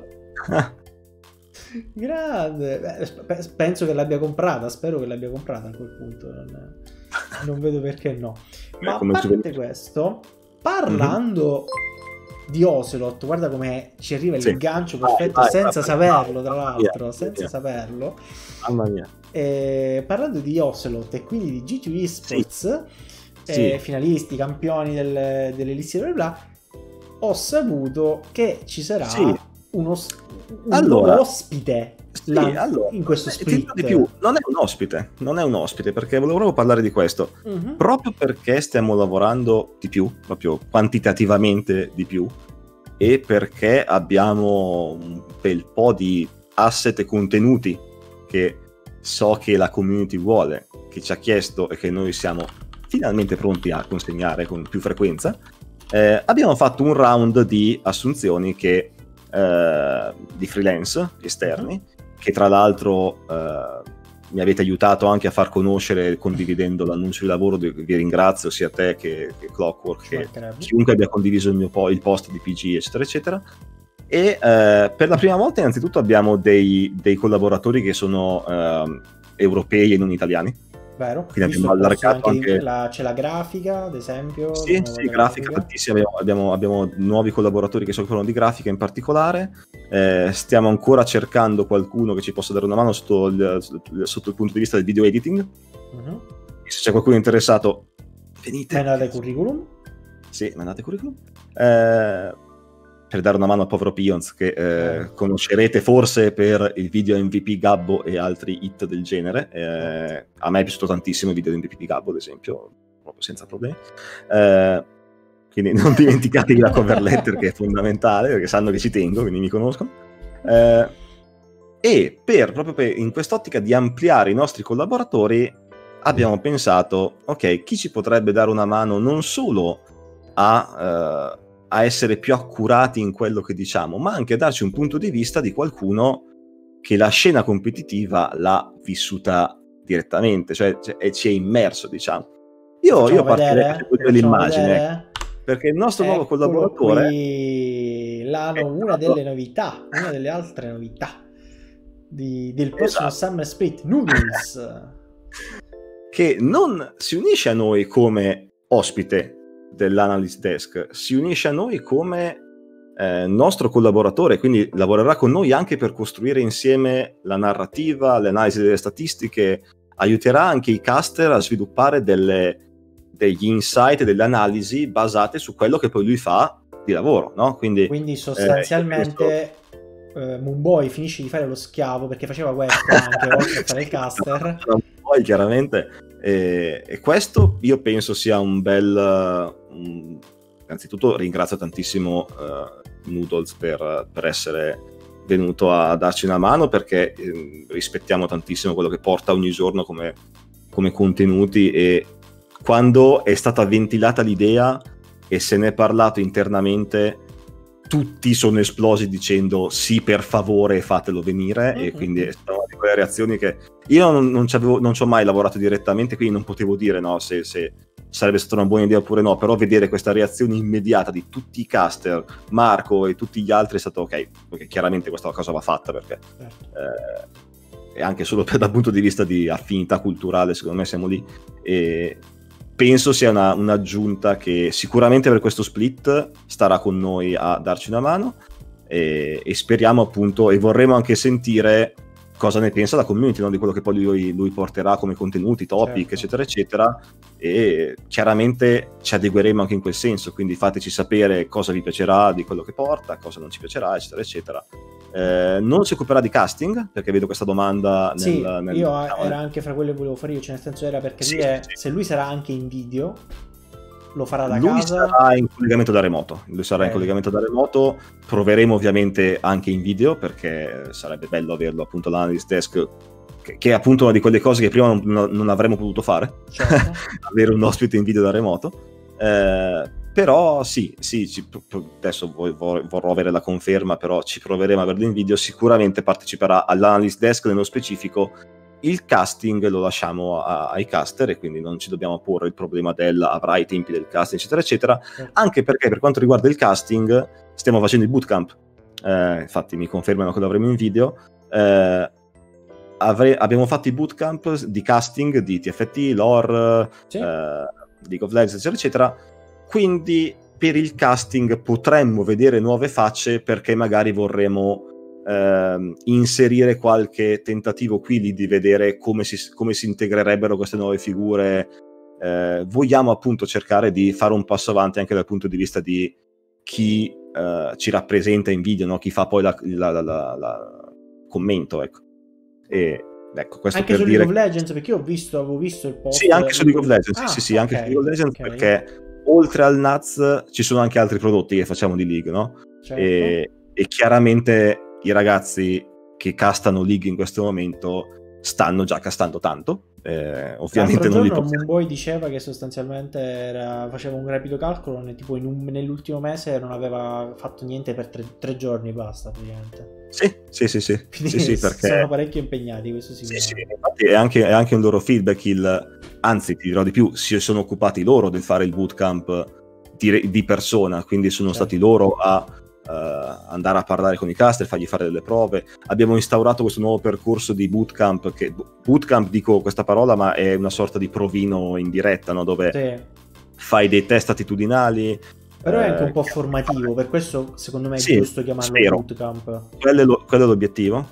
Grande. Penso che l'abbia comprata, spero che l'abbia comprata a quel punto, non vedo perché no. Ma a parte questo, parlando di Ocelot, guarda come ci arriva il gancio perfetto, senza saperlo, tra l'altro, senza saperlo. Mamma mia. Parlando di Ocelot e quindi di G2 Esports, finalisti, campioni dell'Elixir bla, ho saputo che ci sarà un nuovo ospite in questo split. Di più, non è un ospite perché volevo parlare di questo proprio perché stiamo lavorando di più, proprio quantitativamente di più, e perché abbiamo un bel po' di asset e contenuti che so che la community vuole, che ci ha chiesto e che noi siamo finalmente pronti a consegnare con più frequenza. Abbiamo fatto un round di assunzioni di freelance esterni, che tra l'altro mi avete aiutato anche a far conoscere condividendo l'annuncio di lavoro. Vi ringrazio sia te che Clockwork, che chiunque abbia condiviso il post di PG eccetera eccetera. E per la prima volta innanzitutto abbiamo dei collaboratori che sono europei e non italiani. Vero? Quindi abbiamo allargato anche c'è la grafica, ad esempio. Sì, grafica tantissima. Abbiamo nuovi collaboratori che si occupano di grafica in particolare. Stiamo ancora cercando qualcuno che ci possa dare una mano sotto il punto di vista del video editing. Se c'è qualcuno interessato, venite. Mandate curriculum. Sì, mandate curriculum. Per dare una mano al povero Pions, che conoscerete forse per il video MVP Gabbo e altri hit del genere. A me è piaciuto tantissimo il video di MVP di Gabbo, ad esempio, proprio senza problemi. Quindi non dimenticatevi la cover letter, che è fondamentale, perché sanno che ci tengo, quindi mi conoscono. E proprio in quest'ottica di ampliare i nostri collaboratori, abbiamo pensato, ok, chi ci potrebbe dare una mano non solo a essere più accurati in quello che diciamo, ma anche a darci un punto di vista di qualcuno che la scena competitiva l'ha vissuta direttamente, cioè ci è immerso, diciamo. Io partirei dell'immagine, perché il nostro nuovo collaboratore una delle altre novità del prossimo Summer Split, Noodles, che non si unisce a noi come ospite dell'Analyst Desk, si unisce a noi come nostro collaboratore, quindi lavorerà con noi anche per costruire insieme la narrativa, l'analisi delle statistiche, aiuterà anche i caster a sviluppare degli insight e delle analisi basate su quello che poi lui fa di lavoro, no? Quindi sostanzialmente Moonboy finisce di fare lo schiavo, perché faceva questo anche oltre a fare il caster. Poi chiaramente e questo io penso sia un bel innanzitutto ringrazio tantissimo Noodles per essere venuto a darci una mano, perché rispettiamo tantissimo quello che porta ogni giorno come contenuti, e quando è stata ventilata l'idea e se ne è parlato internamente, tutti sono esplosi dicendo sì, per favore fatelo venire, e quindi è stata una di quelle reazioni che io non ci ho mai lavorato direttamente, quindi non potevo dire no se sarebbe stata una buona idea oppure no, però vedere questa reazione immediata di tutti i caster, Marco e tutti gli altri, è stato ok, perché chiaramente questa cosa va fatta, perché e anche solo dal punto di vista di affinità culturale secondo me siamo lì, e penso sia un'aggiunta che sicuramente per questo split starà con noi a darci una mano, e speriamo appunto, e vorremmo anche sentire cosa ne pensa la community, no? Di quello che poi lui porterà come contenuti, topic, eccetera, eccetera, e chiaramente ci adegueremo anche in quel senso, quindi fateci sapere cosa vi piacerà di quello che porta, cosa non ci piacerà, eccetera, eccetera. Non si occuperà di casting, perché vedo questa domanda era anche fra quelle che volevo fare io, cioè nel senso era per capire se lui sarà anche in video, lo farà da lui casa. Sarà in collegamento da remoto. Lui sarà in collegamento da remoto. Proveremo ovviamente anche in video, perché sarebbe bello averlo appunto all'analyst desk, che è appunto una di quelle cose che prima non avremmo potuto fare, certo. Avere un ospite in video da remoto. Però sì, adesso vorrò avere la conferma, però ci proveremo a averlo in video. Sicuramente parteciperà all'analyst desk nello specifico. Il casting lo lasciamo ai caster, e quindi non ci dobbiamo porre il problema avrà i tempi del casting, eccetera, eccetera. Anche perché per quanto riguarda il casting stiamo facendo il bootcamp. Infatti mi confermano che lo avremo in video. Abbiamo fatto i bootcamp di casting di TFT, lore, League of Legends, eccetera, eccetera. Quindi per il casting potremmo vedere nuove facce, perché magari vorremmo inserire qualche tentativo qui lì di vedere come si integrerebbero queste nuove figure. Vogliamo appunto cercare di fare un passo avanti anche dal punto di vista di chi ci rappresenta in video, no? Chi fa poi la commento, ecco. E ecco, questo anche per su dire... League of Legends, perché avevo visto il post. Sì, anche su League of Legends, sì, anche su League of Legends, perché oltre al Nuts ci sono anche altri prodotti che facciamo di League, no? Certo. E chiaramente i ragazzi che castano League in questo momento stanno già castando tanto. Ovviamente non li possiamo... Moonboy diceva che sostanzialmente faceva un rapido calcolo, tipo nell'ultimo mese non aveva fatto niente per 3 giorni, basta praticamente. Sì, perché sono parecchio impegnati, questo sicuramente. Sì, infatti è anche un loro feedback, anzi ti dirò di più, si sono occupati loro del fare il bootcamp di persona, quindi sono stati loro a andare a parlare con i caster, fargli fare delle prove. Abbiamo instaurato questo nuovo percorso di bootcamp, che bootcamp, dico questa parola, ma è una sorta di provino in diretta, no? Dove fai dei test attitudinali. Però è anche un po' formativo, per questo secondo me è giusto chiamarlo bootcamp. Quello è l'obiettivo.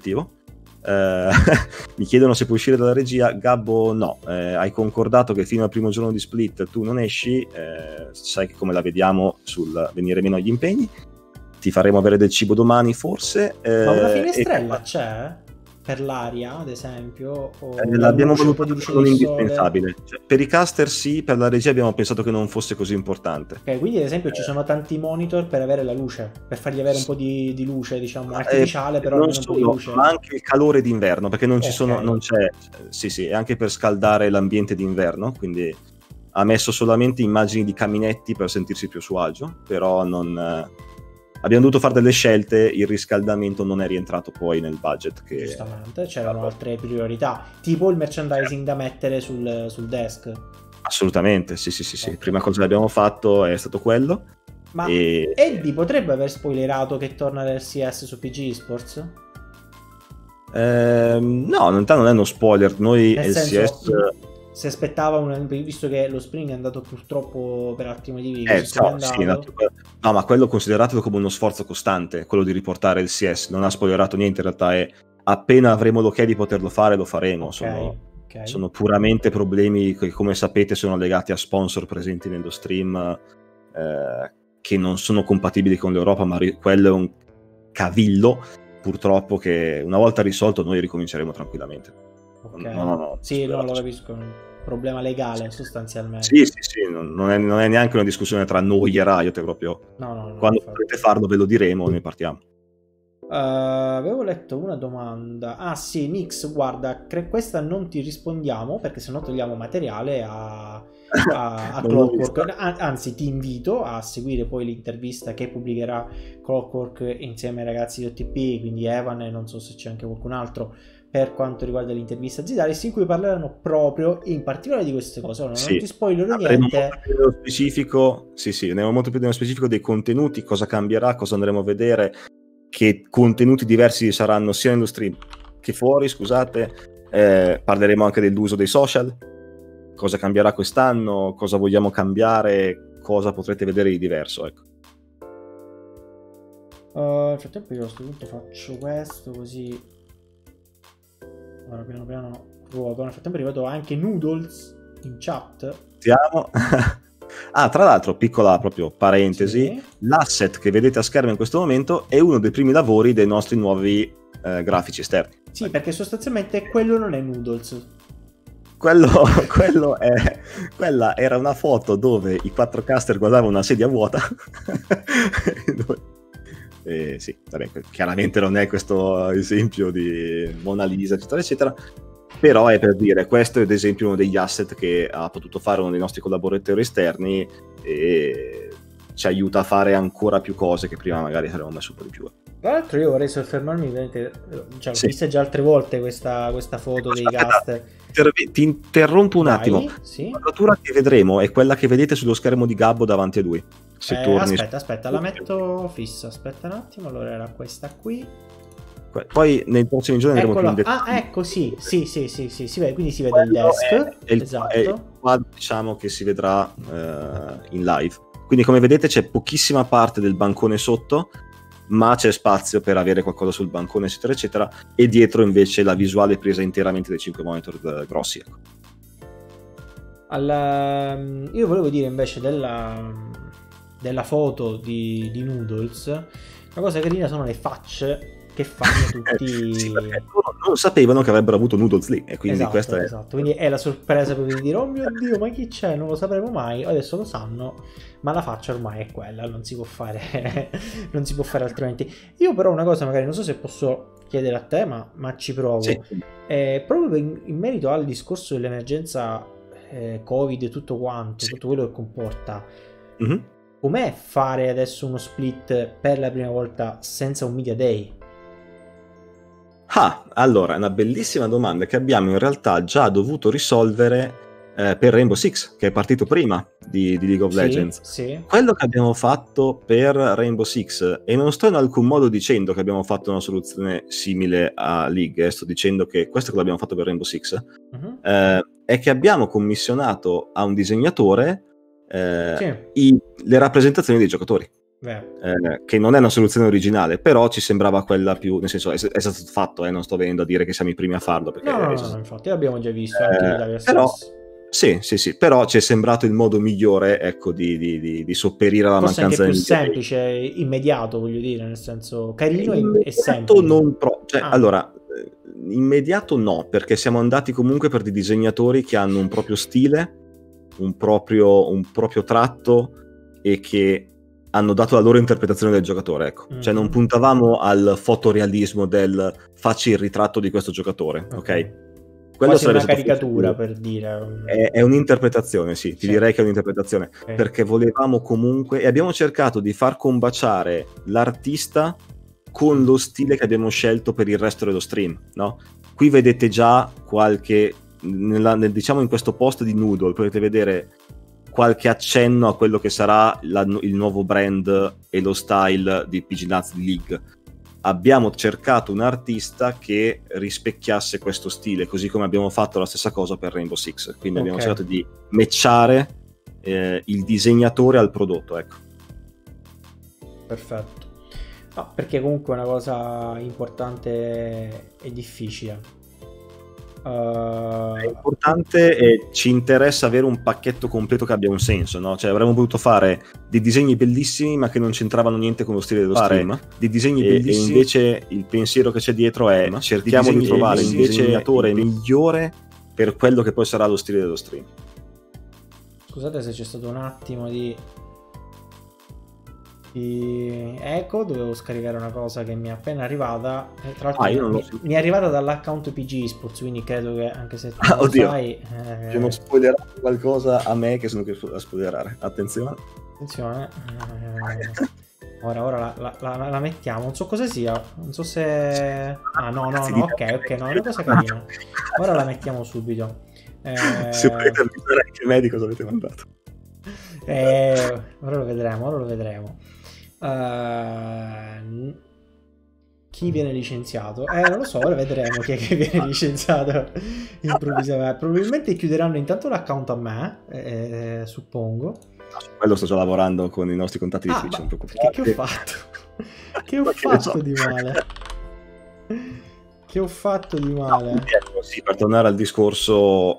Mi chiedono se puoi uscire dalla regia. Gabbo, no, hai concordato che fino al primo giorno di split tu non esci, sai che come la vediamo sul venire meno agli impegni. Ti faremo avere del cibo domani forse. Ma una finestrella c'è? Per l'aria, ad esempio? L'abbiamo valutato non indispensabile. Cioè, per i caster sì, per la regia abbiamo pensato che non fosse così importante. Ok, quindi ad esempio ci sono tanti monitor per avere la luce, per fargli avere un po' di luce, diciamo, artificiale, però non un po' di luce. Ma anche il calore d'inverno, perché non c'è. Sì, è anche per scaldare l'ambiente d'inverno, quindi ha messo solamente immagini di caminetti per sentirsi più a suo agio, però non... Abbiamo dovuto fare delle scelte, il riscaldamento non è rientrato poi nel budget. Giustamente, c'erano altre priorità, tipo il merchandising da mettere sul desk. Assolutamente, sì. Prima cosa che abbiamo fatto è stato quello. Ma Eddie potrebbe aver spoilerato che torna l'LCS su PG Esports? No, in realtà non è uno spoiler. Noi LCS... Si aspettava visto che lo Spring è andato purtroppo per altri motivi. No, ma quello consideratelo come uno sforzo costante, quello di riportare il CS. Non ha spoilerato niente, in realtà è appena avremo l'ok di poterlo fare, lo faremo. Sono puramente problemi che, come sapete, sono legati a sponsor presenti nello stream, che non sono compatibili con l'Europa, ma quello è un cavillo, purtroppo, che una volta risolto noi ricominceremo tranquillamente. No, lo capisco, un problema legale sostanzialmente. Sì, non è neanche una discussione tra noi e Riot, è proprio quando potrete farlo ve lo diremo e ne partiamo. Avevo letto una domanda. Sì, Nix, guarda, questa non ti rispondiamo perché sennò togliamo materiale a Clockwork. Anzi, ti invito a seguire poi l'intervista che pubblicherà Clockwork insieme ai ragazzi di OTP, quindi Evan e non so se c'è anche qualcun altro, per quanto riguarda l'intervista a Zidaris, in cui parleranno proprio in particolare di queste cose. Non ti spoilerò niente. Andiamo molto più nello specifico dei contenuti, cosa cambierà, cosa andremo a vedere, che contenuti diversi saranno sia nello stream che fuori, parleremo anche dell'uso dei social, cosa cambierà quest'anno, cosa vogliamo cambiare, cosa potrete vedere di diverso, ecco. Nel frattempo io a questo punto faccio questo così Ora piano piano ruoto. Nel frattempo è arrivato anche Noodles in chat. Siamo. Ah, tra l'altro, piccola proprio parentesi, Sì. l'asset che vedete a schermo in questo momento è uno dei primi lavori dei nostri nuovi grafici esterni. Sì, perché sostanzialmente quello non è Noodles. Quello è, quella era una foto dove i 4 caster guardavano una sedia vuota. Sì, vabbè, chiaramente non è questo esempio di Mona Lisa, eccetera, eccetera. Però è per dire, questo è ad esempio uno degli asset che ha potuto fare uno dei nostri collaboratori esterni e ci aiuta a fare ancora più cose che prima magari saremmo messo un po' di più. Tra l'altro io vorrei soffermarmi, cioè, l'ho Sì. vista già altre volte questa foto dei caster. Ti interrompo un attimo. Sì. La quadratura che vedremo è quella che vedete sullo schermo di Gabbo davanti a lui. Se torni... Aspetta, la metto fissa. Aspetta un attimo, allora era questa qui. Poi nei prossimi giorni andremo più in dettaglio. Ah, ecco, sì, si vede, quindi si vede il desk. Esatto. È il quadro, diciamo, che si vedrà in live. Quindi come vedete c'è pochissima parte del bancone sotto, ma c'è spazio per avere qualcosa sul bancone, eccetera, eccetera, e dietro invece la visuale presa interamente dai 5 monitor grossi. Ecco. Io volevo dire invece della foto di Noodles, una cosa carina sono le facce che fanno tutti. Sì, perché loro non sapevano che avrebbero avuto Noodles lì, e quindi questa è... Esatto, quindi è la sorpresa per dire oh mio Dio, ma chi c'è? Non lo sapremo mai, adesso lo sanno, ma la faccia ormai è quella, non si può fare non si può fare altrimenti. Io però una cosa magari non so se posso chiedere a te, ma ci provo. Sì. Proprio in merito al discorso dell'emergenza Covid e tutto quanto, Sì. tutto quello che comporta. Mm-hmm. Com'è fare adesso uno split per la prima volta senza un media day? Allora, è una bellissima domanda che abbiamo in realtà già dovuto risolvere per Rainbow Six, che è partito prima di League of Legends. Sì. Quello che abbiamo fatto per Rainbow Six, e non sto in alcun modo dicendo che abbiamo fatto una soluzione simile a League, sto dicendo che questo che l'abbiamo fatto per Rainbow Six, è che abbiamo commissionato a un disegnatore le rappresentazioni dei giocatori. Che non è una soluzione originale, però ci sembrava quella più, nel senso è stato fatto, non sto venendo a dire che siamo i primi a farlo, perché no, infatti l'abbiamo già visto anche in Italia però sì, però ci è sembrato il modo migliore, ecco, di sopperire alla forse mancanza anche più semplice, immediato, voglio dire, nel senso carino e semplice. Allora, immediato no, perché siamo andati comunque per dei disegnatori che hanno un proprio stile, un proprio tratto, e che hanno dato la loro interpretazione del giocatore, ecco. Cioè non puntavamo al fotorealismo del facci il ritratto di questo giocatore, ok? Quello quasi una caricatura, per dire. È un'interpretazione, sì, ti direi che è un'interpretazione, perché volevamo comunque, e abbiamo cercato di far combaciare l'artista con lo stile che abbiamo scelto per il resto dello stream, no? Qui vedete già qualche, diciamo in questo post di Noodle, potete vedere qualche accenno a quello che sarà il nuovo brand e lo style di PG Nuts di League. Abbiamo cercato un artista che rispecchiasse questo stile, così come abbiamo fatto la stessa cosa per Rainbow Six. Quindi abbiamo cercato di matchare il disegnatore al prodotto, ecco. Perfetto. No, perché comunque è una cosa importante e difficile. È importante e ci interessa avere un pacchetto completo che abbia un senso, no? Cioè avremmo voluto fare dei disegni bellissimi ma che non c'entravano niente con lo stile dello stream, dei disegni bellissimi, e invece il pensiero che c'è dietro è cerchiamo di trovare il disegnatore migliore per quello che poi sarà lo stile dello stream. Scusate se c'è stato un attimo di eco, dovevo scaricare una cosa che mi è appena arrivata, tra l'altro mi è arrivata dall'account PG Esports, quindi credo che anche se tu lo sai, non spoilerare qualcosa a me che sono qui a spoilerare. Attenzione ora la mettiamo, non so cosa sia, non so se no, ok, no, è una cosa carina. Ora la mettiamo subito. Se volete avvisare anche me di cosa avete mandato. Ora lo vedremo. Chi viene licenziato? Non lo so, ora vedremo chi è che viene licenziato improvvisamente. Probabilmente chiuderanno intanto l'account a me, suppongo. Quello sto già lavorando con i nostri contatti di Twitch, non preoccupate. Che ho fatto? Che ho fatto di male? Che ho fatto di male? Ecco, sì, per tornare al discorso,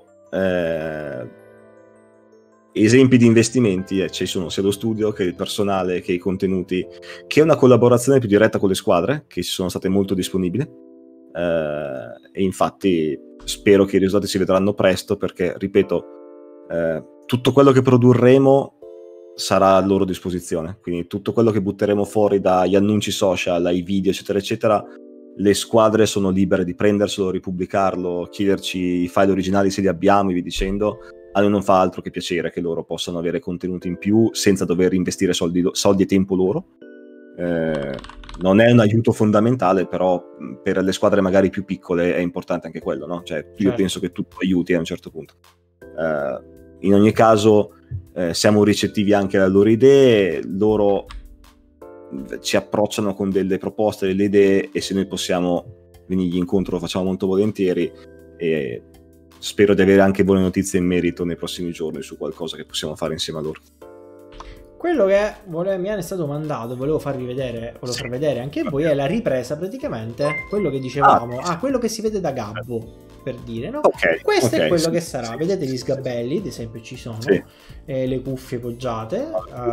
esempi di investimenti, ci sono sia lo studio che il personale che i contenuti, che è una collaborazione più diretta con le squadre che ci sono state molto disponibili, e infatti spero che i risultati si vedranno presto, perché ripeto, tutto quello che produrremo sarà a loro disposizione, quindi tutto quello che butteremo fuori dagli annunci social ai video eccetera eccetera, le squadre sono libere di prenderselo, ripubblicarlo, chiederci i file originali se li abbiamo e via dicendo. A noi non fa altro che piacere che loro possano avere contenuti in più senza dover investire soldi e tempo loro. Non è un aiuto fondamentale, però per le squadre magari più piccole è importante anche quello, no? Cioè, io penso che tutto aiuti a un certo punto. In ogni caso siamo ricettivi anche alle loro idee, loro ci approcciano con delle proposte, delle idee, e se noi possiamo venirgli incontro lo facciamo molto volentieri, e spero di avere anche buone notizie in merito nei prossimi giorni su qualcosa che possiamo fare insieme a loro. Quello che mi è stato mandato, volevo far vedere anche a voi, è la ripresa praticamente, quello che dicevamo, quello che si vede da Gabbo, per dire, no? Questo è quello che sarà, vedete gli sgabelli, ad esempio ci sono, le cuffie poggiate,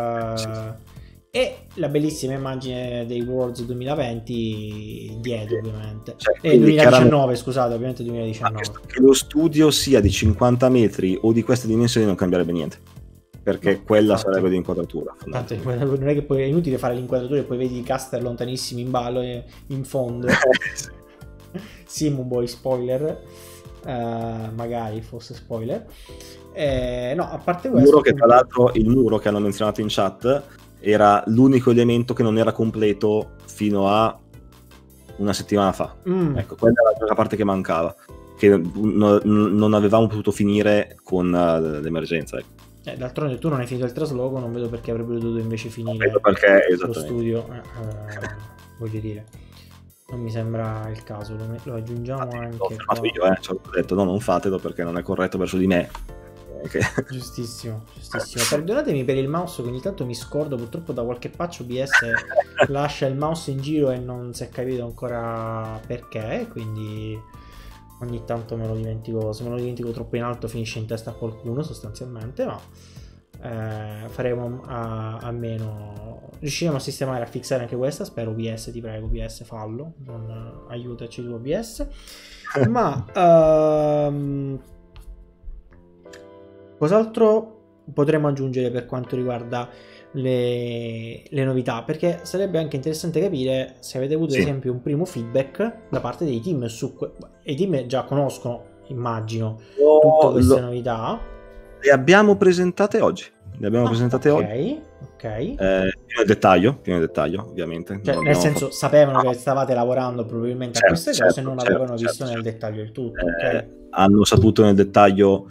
e la bellissima immagine dei Worlds 2020 dietro, ovviamente. 2019, scusate, ovviamente 2019. Che lo studio sia di 50 metri o di queste dimensioni non cambierebbe niente, perché quella sarebbe l'inquadratura. Tanto non è che poi è inutile fare l'inquadratura e poi vedi i caster lontanissimi in ballo e in fondo. Sì, un po' di spoiler. Magari fosse spoiler. No, a parte questo, muro che tra l'altro, il muro che hanno menzionato in chat era l'unico elemento che non era completo fino a una settimana fa. Ecco, quella era l'unica parte che mancava, che non avevamo potuto finire con l'emergenza, ecco. D'altronde tu non hai finito il trasloco, non vedo perché avrebbero dovuto invece finire lo studio, voglio dire, non mi sembra il caso. Lo aggiungiamo anche qua. Io ci ho detto no, non fatelo perché non è corretto verso di me. Giustissimo. Perdonatemi per il mouse che ogni tanto mi scordo, purtroppo da qualche patch OBS lascia il mouse in giro e non si è capito ancora perché, quindi ogni tanto me lo dimentico. Se me lo dimentico troppo in alto finisce in testa a qualcuno sostanzialmente, ma faremo a meno, riusciremo a sistemare, a fissare anche questa. Spero. OBS, ti prego, OBS, fallo, non aiutaci tu OBS. Ma cos'altro potremmo aggiungere per quanto riguarda le novità? Perché sarebbe anche interessante capire se avete avuto ad esempio un primo feedback da parte dei team i team già conoscono, immagino, tutte queste novità. Le abbiamo presentate oggi. Oggi. Ok. Più nel dettaglio, ovviamente. Cioè, nel senso, sapevano che stavate lavorando probabilmente a queste cose, non avevano visto nel dettaglio il tutto. Hanno saputo nel dettaglio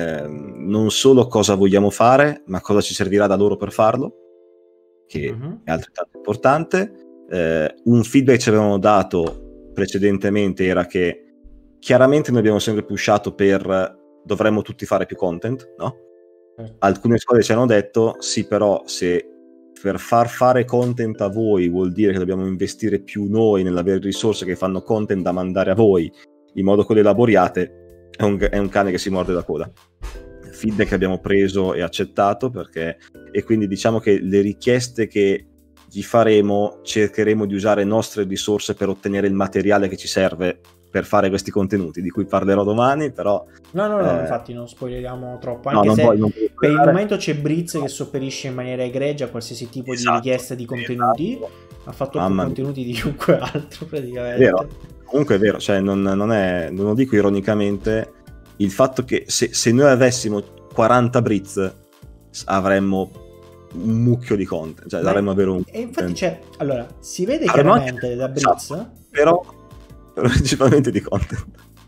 non solo cosa vogliamo fare, ma cosa ci servirà da loro per farlo, che è altrettanto importante. Un feedback che ci avevano dato precedentemente era che chiaramente noi abbiamo sempre pushato per dovremmo tutti fare più content, no? Alcune squadre ci hanno detto sì, però se per far fare content a voi vuol dire che dobbiamo investire più noi nell'avere risorse che fanno content da mandare a voi in modo che le elaboriate, è un cane che si morde la coda. Feedback che abbiamo preso e accettato, e quindi diciamo che le richieste che gli faremo cercheremo di usare nostre risorse per ottenere il materiale che ci serve per fare questi contenuti, di cui parlerò domani, però no, infatti non spoileriamo troppo, anche se per il momento c'è Briz che sopperisce in maniera egregia a qualsiasi tipo di richiesta di contenuti, ha fatto più contenuti di chiunque altro praticamente. Vero. Comunque è vero, cioè non lo dico ironicamente, il fatto che se noi avessimo 40 Briz avremmo un mucchio di content, cioè dovremmo avere un... E infatti allora, si vede chiaramente da Briz, però principalmente di content.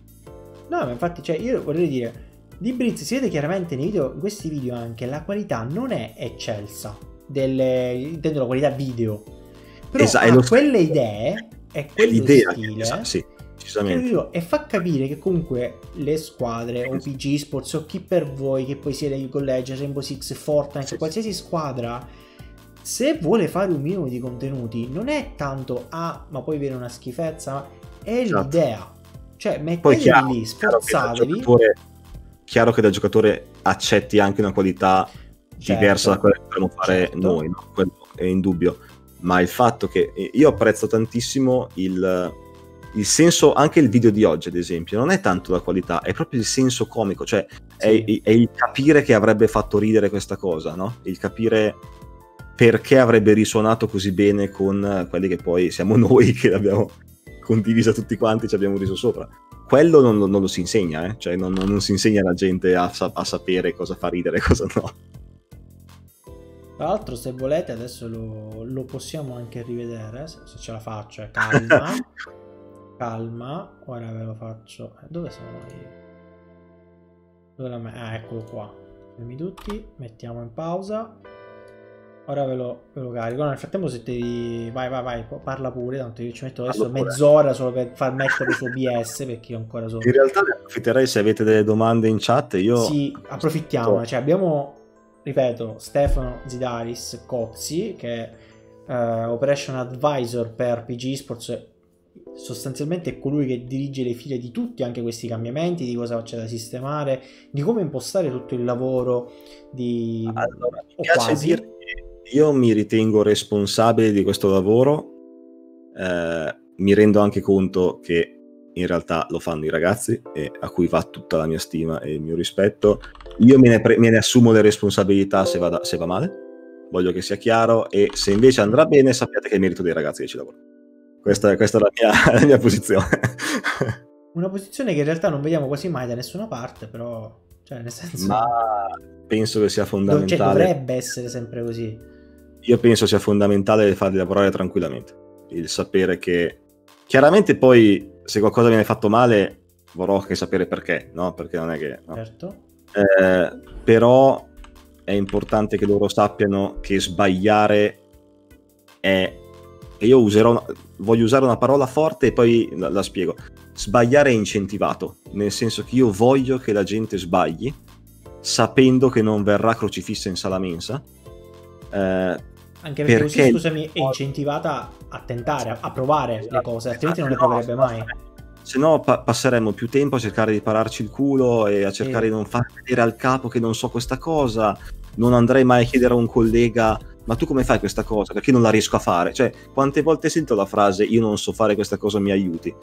No, ma infatti, io vorrei dire, di Briz si vede chiaramente nei video, in questi video anche, la qualità non è eccelsa, intendo la qualità video, però quelle idee e quello stile, sì, decisamente. E fa capire che comunque le squadre, OPG Sports o chi per voi, che poi sia League of Legends, Rainbow Six, Fortnite, qualsiasi squadra, se vuole fare un minimo di contenuti, non è tanto ma poi viene una schifezza, è l'idea. Cioè, Poi mettetevi lì, sforzatevi. Chiaro che da giocatore accetti anche una qualità diversa da quella che dobbiamo fare noi, no? Quello è indubbio. Ma il fatto che io apprezzo tantissimo il senso, anche il video di oggi ad esempio, non è tanto la qualità, è proprio il senso comico, cioè è il capire che avrebbe fatto ridere questa cosa, no? Il capire perché avrebbe risuonato così bene con quelli che poi siamo noi che l'abbiamo condivisa tutti quanti, ci abbiamo riso sopra. Quello non lo si insegna, cioè non si insegna alla gente a sapere cosa fa ridere e cosa no. Tra l'altro, se volete adesso lo possiamo anche rivedere, se ce la faccio, calma, ora ve lo faccio. Dove sono io? Eccolo qua. Fermi tutti, mettiamo in pausa. Ora ve lo carico. Nel frattempo, se te vai, parla pure, tanto io ci metto adesso mezz'ora solo per far mettere su OBS, perché io ancora sono... In realtà ne approfitterei se avete delle domande in chat. Sì, approfittiamo. Cioè, abbiamo, ripeto, Stefano Zidaris Cozzi, che è Operation Advisor per PG Esports. Sostanzialmente è colui che dirige le file di tutti anche questi cambiamenti, di cosa c'è da sistemare, di come impostare tutto il lavoro di... Allora, mi piace dire che io mi ritengo responsabile di questo lavoro, mi rendo anche conto che in realtà lo fanno i ragazzi, e a cui va tutta la mia stima e il mio rispetto. Io me ne assumo le responsabilità se va male, voglio che sia chiaro, e se invece andrà bene sappiate che è il merito dei ragazzi che ci lavorano. Questa è la mia posizione. Una posizione che in realtà non vediamo quasi mai da nessuna parte, però, cioè, nel senso... Ma penso che sia fondamentale. Cioè, dovrebbe essere sempre così. Io penso sia fondamentale farli lavorare tranquillamente. Il sapere che... Chiaramente poi, se qualcosa viene fatto male, vorrò anche sapere perché, no? Perché non è che... No. Certo. Però è importante che loro sappiano che sbagliare è... E io voglio usare una parola forte e poi la spiego. Sbagliare è incentivato, nel senso che io voglio che la gente sbagli, sapendo che non verrà crocifissa in sala mensa. Anche perché così, scusami, è incentivata a tentare, a provare le cose, altrimenti non le proverebbe mai. Se no passeremo più tempo a cercare di pararci il culo e a cercare di non far vedere al capo che non so questa cosa. Non andrei mai a chiedere a un collega: ma tu come fai questa cosa? Perché non la riesco a fare? Cioè, quante volte sento la frase io non so fare questa cosa, mi aiuti?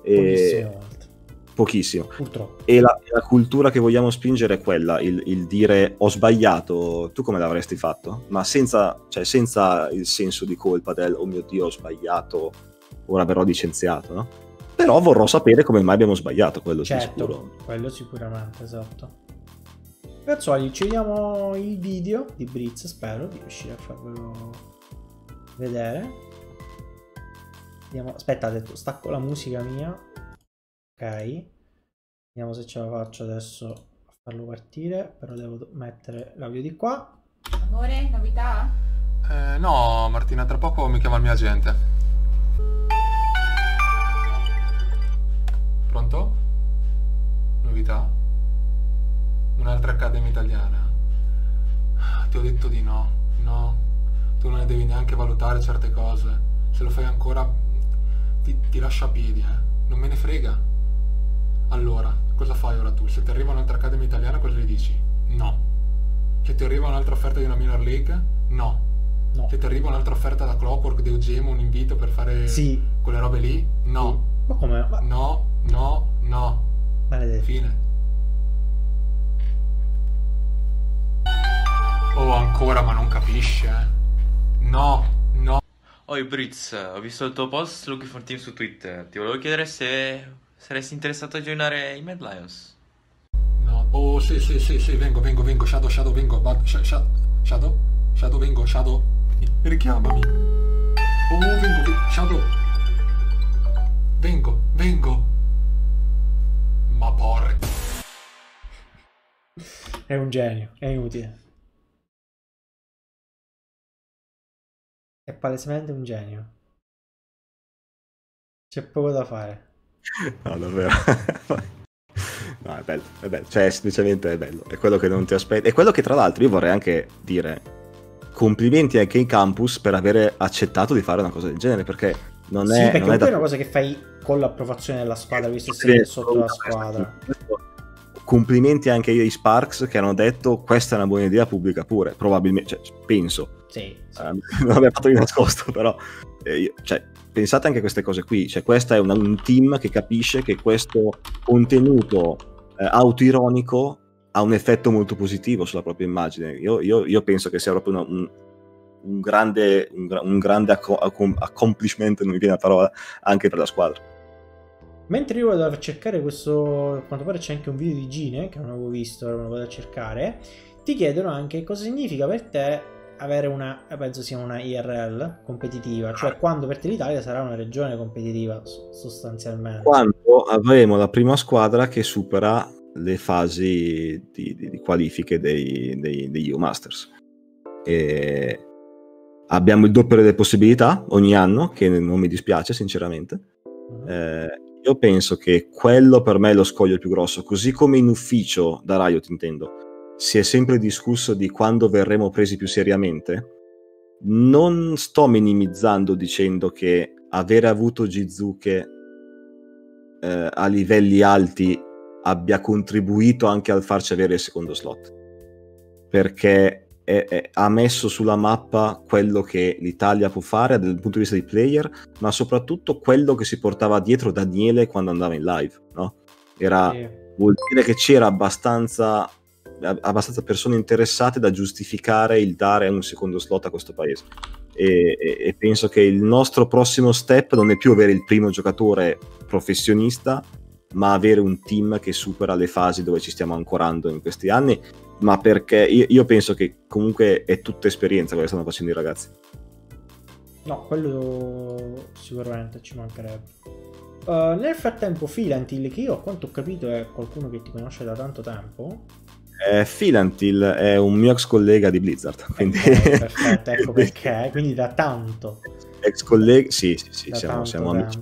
Pochissimo. Purtroppo. E la cultura che vogliamo spingere è quella, il dire ho sbagliato, tu come l'avresti fatto? Ma senza il senso di colpa del oh mio Dio ho sbagliato, ora verrò licenziato, no? Però vorrò sapere come mai abbiamo sbagliato, quello sicuro. Quello sicuramente, esatto. Ragazzuoli, ci vediamo il video di Briz, spero di riuscire a farvelo vedere. Vediamo, aspettate, stacco la musica mia. Ok. Vediamo se ce la faccio adesso a farlo partire, però devo mettere l'audio di qua. Amore, novità? No, Martina, tra poco mi chiama il mio agente. Pronto? Novità? Un'altra Accademia italiana? Ti ho detto di no. No, tu non ne devi neanche valutare certe cose. Se lo fai ancora ti lascio a piedi, non me ne frega. Allora, cosa fai ora tu? Se ti arriva un'altra Accademia italiana, cosa gli dici? No. Se ti arriva un'altra offerta di una minor league? No. Se ti arriva un'altra offerta da Clockwork, da Eugemo, un invito per fare quelle robe lì? No. Ma come? No. Maledetto. Fine. Oh, ancora, ma non capisce, No. Oi Briz, ho visto il tuo post Looking for Team su Twitter. Ti volevo chiedere se saresti interessato a joinare i Mad Lions. No. Oh, sì, vengo. Shadow, vengo. Shadow, vengo. Shadow, richiamami. Oh, vengo. Shadow. Vengo. Ma porca. È un genio, è inutile. È palesemente un genio. C'è poco da fare. No, davvero. No, è bello. Cioè, semplicemente è bello. È quello che non ti aspetti. È quello che, tra l'altro, io vorrei anche dire complimenti anche ai campus per avere accettato di fare una cosa del genere, perché Sì, perché non è poi è una cosa che fai con l'approvazione della squadra, visto che sei sotto la squadra. Complimenti anche ai Sparks che hanno detto questa è una buona idea, pubblica pure, probabilmente, cioè, penso. Sì. Non abbiamo fatto di nascosto, però pensate anche a queste cose qui, cioè questo è un team che capisce che questo contenuto autoironico ha un effetto molto positivo sulla propria immagine. Io penso che sia proprio un grande accomplishment, non mi viene la parola, anche per la squadra. Mentre io vado a cercare questo, a quanto pare c'è anche un video di Gine che non avevo visto, ora me lo vado a cercare. Ti chiedono anche cosa significa per te avere una, penso sia una IRL competitiva, cioè quando per te l'Italia sarà una regione competitiva sostanzialmente. Quando avremo la prima squadra che supera le fasi di qualifiche degli EU Masters. E abbiamo il doppio delle possibilità ogni anno, che non mi dispiace sinceramente. Io penso che quello per me è lo scoglio più grosso, così come in ufficio da Riot intendo si è sempre discusso di quando verremo presi più seriamente. Non sto minimizzando dicendo che avere avuto Jizuke a livelli alti abbia contribuito anche al farci avere il secondo slot, perché ha messo sulla mappa quello che l'Italia può fare dal punto di vista di player, ma soprattutto quello che si portava dietro Daniele quando andava in live, no? Vuol dire che c'era abbastanza persone interessate da giustificare il dare un secondo slot a questo paese, e penso che il nostro prossimo step non è più avere il primo giocatore professionista, ma avere un team che supera le fasi dove ci stiamo ancorando in questi anni, ma perché io penso che comunque è tutta esperienza quello che stanno facendo i ragazzi. No, quello sicuramente ci mancherebbe. Nel frattempo Filantil, che io a quanto ho capito è qualcuno che ti conosce da tanto tempo. Filantil è un mio ex collega di Blizzard, quindi... Perfetto, ecco perché, quindi da tanto. Ex collega, sì, siamo amici.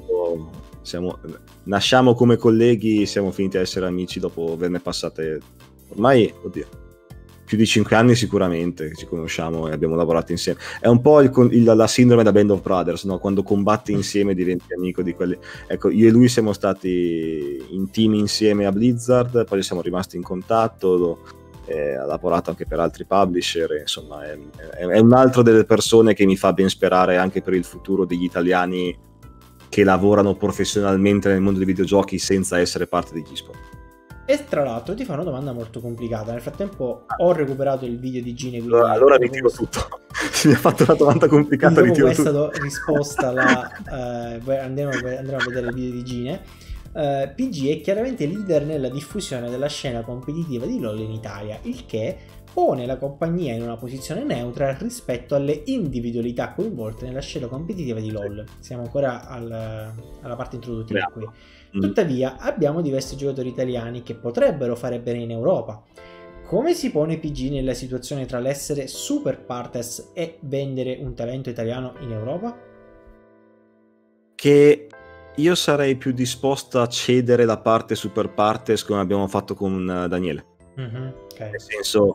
Nasciamo come colleghi, siamo finiti a essere amici dopo averne passate ormai, più di 5 anni sicuramente che ci conosciamo e abbiamo lavorato insieme. È un po' la sindrome da Band of Brothers, no? Quando combatti insieme diventi amico di quelli. Ecco, io e lui siamo stati in team insieme a Blizzard, poi siamo rimasti in contatto, ha lavorato anche per altri publisher, insomma è un altro delle persone che mi fa ben sperare anche per il futuro degli italiani che lavorano professionalmente nel mondo dei videogiochi senza essere parte degli sport. E tra l'altro ti fa una domanda molto complicata. Nel frattempo ho recuperato il video di Gine. Allora ritiro tutto. Si mi ha fatto una domanda complicata. Dopo questa risposta andremo a vedere il video di Gine. PG è chiaramente leader nella diffusione della scena competitiva di LoL in Italia, il che pone la compagnia in una posizione neutra rispetto alle individualità coinvolte nella scena competitiva di LoL. Siamo ancora alla parte introduttiva qui. Tuttavia abbiamo diversi giocatori italiani che potrebbero fare bene in Europa. Come si pone PG nella situazione tra l'essere super partes e vendere un talento italiano in Europa? Che io sarei più disposto a cedere la parte super partes come abbiamo fatto con Daniele. Okay. Nel senso,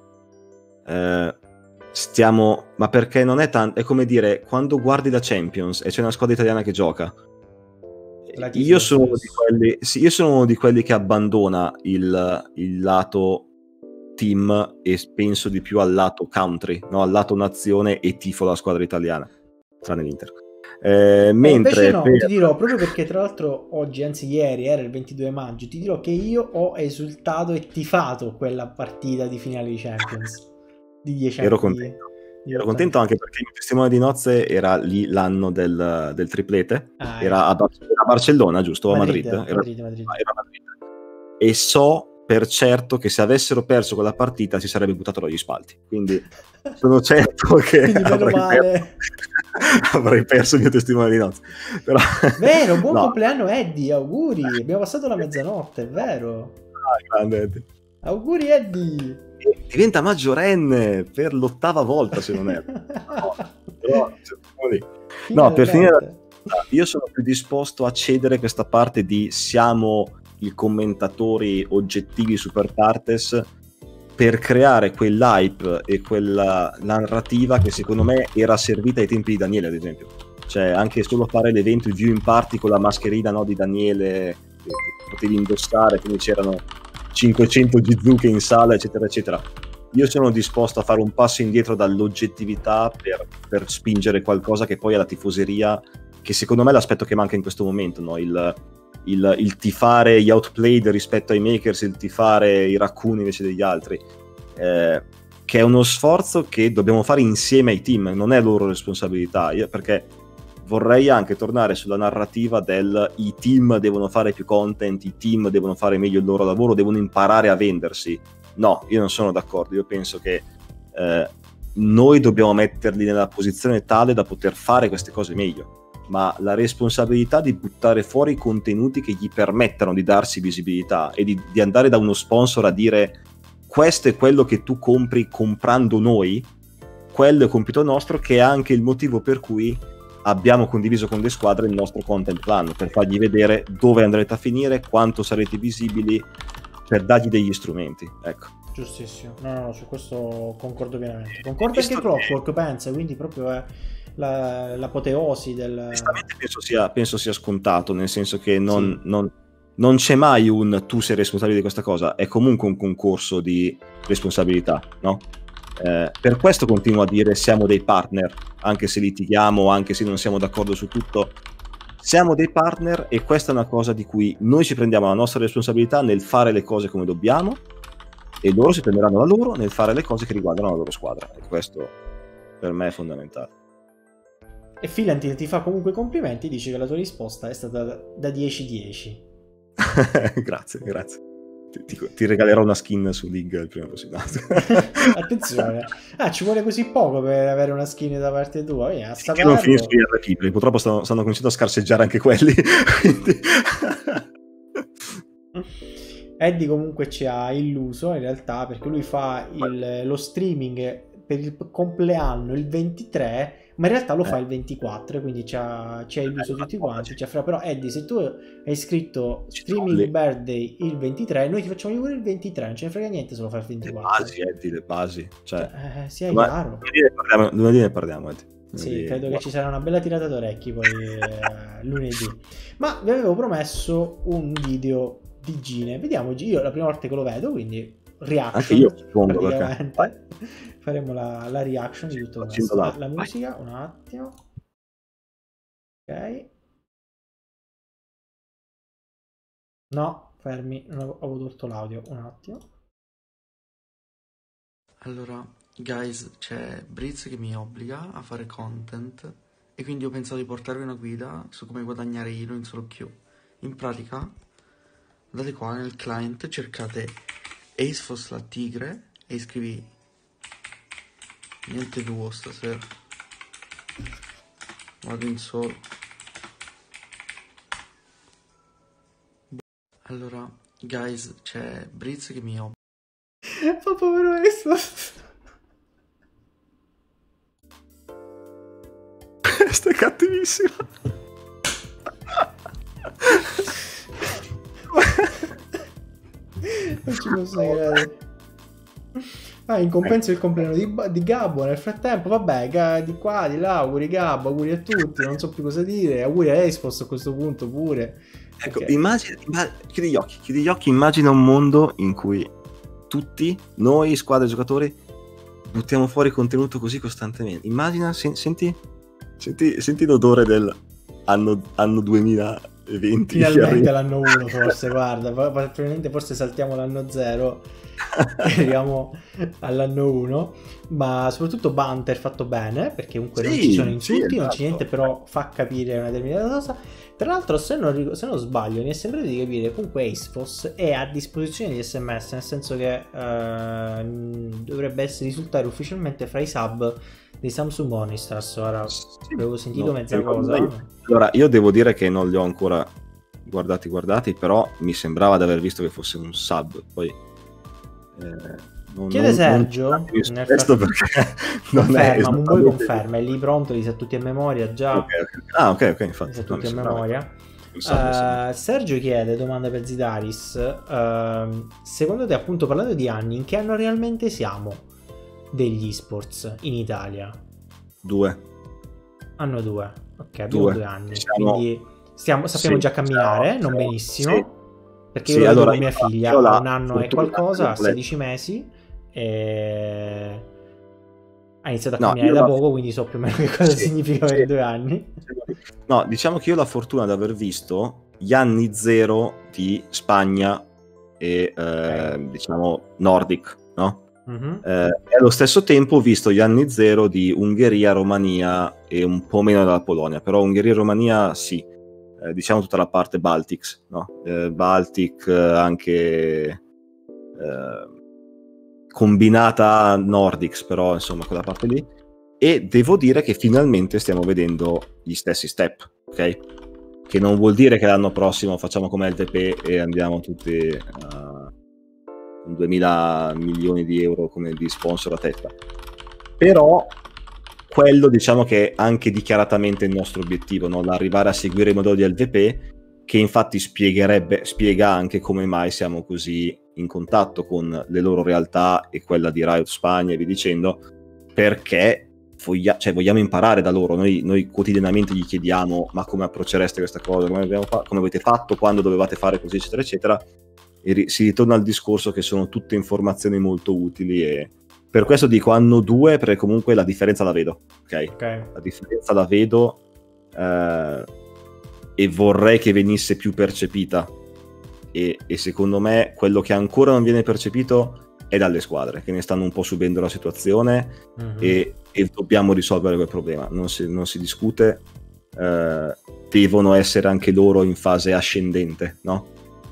ma perché non è tanto, è come dire, quando guardi la Champions e c'è una squadra italiana che gioca, io sono uno di quelli che abbandona il lato team e penso di più al lato country, no? Al lato nazione, e tifo la squadra italiana, tranne l'Inter. Mentre invece no, ti dirò, proprio perché tra l'altro oggi, anzi ieri, era il 22 maggio, ti dirò che io ho esultato e tifato quella partita di finale di Champions di 10 anni. Ero contento anche perché il mio testimone di nozze era lì l'anno del triplete, era a Barcellona, giusto? Madrid, a Madrid. Era Madrid. E so per certo che se avessero perso quella partita si sarebbe buttato dagli spalti, quindi sono certo che avrei perso il mio testimone di nozze. Però... Vero, buon compleanno Eddie, auguri, abbiamo passato la mezzanotte, è vero. Grande Eddie. Auguri Eddie. Diventa maggiorenne per l'8ª volta, se non erro. No, per finire, io sono più disposto a cedere questa parte di siamo i commentatori oggettivi super partes per creare quell'hype e quella narrativa che secondo me era servita ai tempi di Daniele, ad esempio. Cioè, anche solo fare l'evento, il viewing party con la mascherina, no, di Daniele, che potevi indossare, quindi c'erano 500 Jizuke in sala, eccetera, eccetera. Io sono disposto a fare un passo indietro dall'oggettività per spingere qualcosa che poi è la tifoseria, che secondo me è l'aspetto che manca in questo momento, no? Il tifare gli outplayed rispetto ai makers, il tifare i raccoon invece degli altri, che è uno sforzo che dobbiamo fare insieme ai team, non è loro responsabilità, perché vorrei anche tornare sulla narrativa i team devono fare più content, i team devono fare meglio il loro lavoro, devono imparare a vendersi. No, io non sono d'accordo, io penso che noi dobbiamo metterli nella posizione tale da poter fare queste cose meglio, ma la responsabilità di buttare fuori i contenuti che gli permettano di darsi visibilità e di andare da uno sponsor a dire questo è quello che tu compri comprando noi, quello è compito nostro, che è anche il motivo per cui abbiamo condiviso con le squadre il nostro content plan, per fargli vedere dove andrete a finire, quanto sarete visibili, per dargli degli strumenti, ecco. Giustissimo, no, su questo concordo pienamente. Concordo anche Clockwork, pensa, quindi proprio è l'apoteosi del... Onestamente penso sia scontato, nel senso che non c'è mai un tu sei responsabile di questa cosa, è comunque un concorso di responsabilità, no? Per questo continuo a dire siamo dei partner, anche se litighiamo, anche se non siamo d'accordo su tutto, siamo dei partner, e questa è una cosa di cui noi ci prendiamo la nostra responsabilità nel fare le cose come dobbiamo, e loro si prenderanno la loro nel fare le cose che riguardano la loro squadra, e questo per me è fondamentale. E Philanti ti fa comunque complimenti, dice che la tua risposta è stata da 10-10. Grazie. Ti regalerò una skin su League il prima possibile. Attenzione, ci vuole così poco per avere una skin da parte tua. Che non finisco gli RP, perché purtroppo stanno cominciando a scarseggiare anche quelli. Quindi... Eddie comunque ci ha illuso in realtà, perché lui fa lo streaming per il compleanno il 23, ma in realtà lo fa il 24, quindi ci ha illuso tutti quanti. Però Eddie, se tu hai scritto streaming birthday il 23, noi ti facciamo pure il 23, non ce ne frega niente se lo fai il 24. Le basi, cioè sia chiaro. Lunedì ne parliamo, Eddie. Sì, credo che ci sarà una bella tirata d'orecchi poi lunedì. Ma vi avevo promesso un video di Gine, vediamo, io la prima volta che lo vedo, quindi reaction. Anche io suppongo, perché faremo la reaction di tutto questo. La musica, un attimo. Ok. No, fermi, non avevo tolto l'audio, un attimo. Allora, guys, c'è Briz che mi obbliga a fare content e quindi ho pensato di portarvi una guida su come guadagnare Hilo in solo queue. In pratica, andate qua nel client, cercate AceFoss la tigre e scrivi niente duo stasera. Vado in solo. Allora, guys, c'è Briz che mi obbliga. Fa povero AceFoss. Questa è cattivissima. Non ci posso credere. In compenso il compleanno di Gabbo nel frattempo, vabbè, di qua, di là, auguri Gabbo, auguri a tutti, non so più cosa dire, auguri a AceFoss a questo punto pure. Ecco, chiudi gli occhi, immagina un mondo in cui tutti, noi, squadre, giocatori, buttiamo fuori contenuto così costantemente. Immagina, senti l'odore del anno 2020. Finalmente l'anno 1 forse, guarda, probabilmente forse saltiamo l'anno 0 e arriviamo all'anno 1, ma soprattutto Banter fatto bene, perché comunque non ci sono insulti, non c'è niente, però fa capire una determinata cosa. Tra l'altro, se non sbaglio, mi è sembrato di capire comunque AceFoss è a disposizione di SMS, nel senso che dovrebbe risultare ufficialmente fra i sub dei Samsung Honestras. Ora avevo sentito mezza cosa. Allora, io devo dire che non li ho ancora guardati, però mi sembrava di aver visto che fosse un sub. Poi chiede Sergio perché non conferma, è lì pronto, li sa tutti a memoria già. Ok, infatti li sa tutti a memoria. Sergio chiede, domanda per Zidaris, secondo te, appunto parlando di anni, in che anno realmente siamo degli esports in Italia? 2. Anno 2. Ok, abbiamo 2 anni, quindi sappiamo già camminare, non benissimo, sì. perché io lo vedo con mia figlia, ha 1 anno e qualcosa, ha 16 mesi, e ha iniziato a camminare da poco, quindi so più o meno che cosa significa avere 2 anni. No, diciamo che io ho la fortuna di aver visto gli anni 0 di Spagna e diciamo Nordic, no? E allo stesso tempo ho visto gli anni 0 di Ungheria, Romania e un po' meno della Polonia, però Ungheria e Romania sì, diciamo tutta la parte Baltics, no? Baltic anche combinata Nordics, però insomma quella parte lì. E devo dire che finalmente stiamo vedendo gli stessi step, ok? Che non vuol dire che l'anno prossimo facciamo come LTP e andiamo tutti con 2000 milioni di euro come di sponsor a testa. Però quello diciamo che è anche dichiaratamente il nostro obiettivo, no? L'arrivare a seguire il modello di LVP, che infatti spiega anche come mai siamo così in contatto con le loro realtà e quella di Riot Spagna e vi dicendo, perché vogliamo imparare da loro. Noi quotidianamente gli chiediamo: ma come approccereste questa cosa, come avete fatto quando dovevate fare così, eccetera eccetera, e si ritorna al discorso che sono tutte informazioni molto utili, e per questo dico anno 2, perché comunque la differenza la vedo, ok? La differenza la vedo, e vorrei che venisse più percepita, e secondo me quello che ancora non viene percepito è dalle squadre, che ne stanno un po' subendo la situazione, e dobbiamo risolvere quel problema. Non si discute, devono essere anche loro in fase ascendente, no?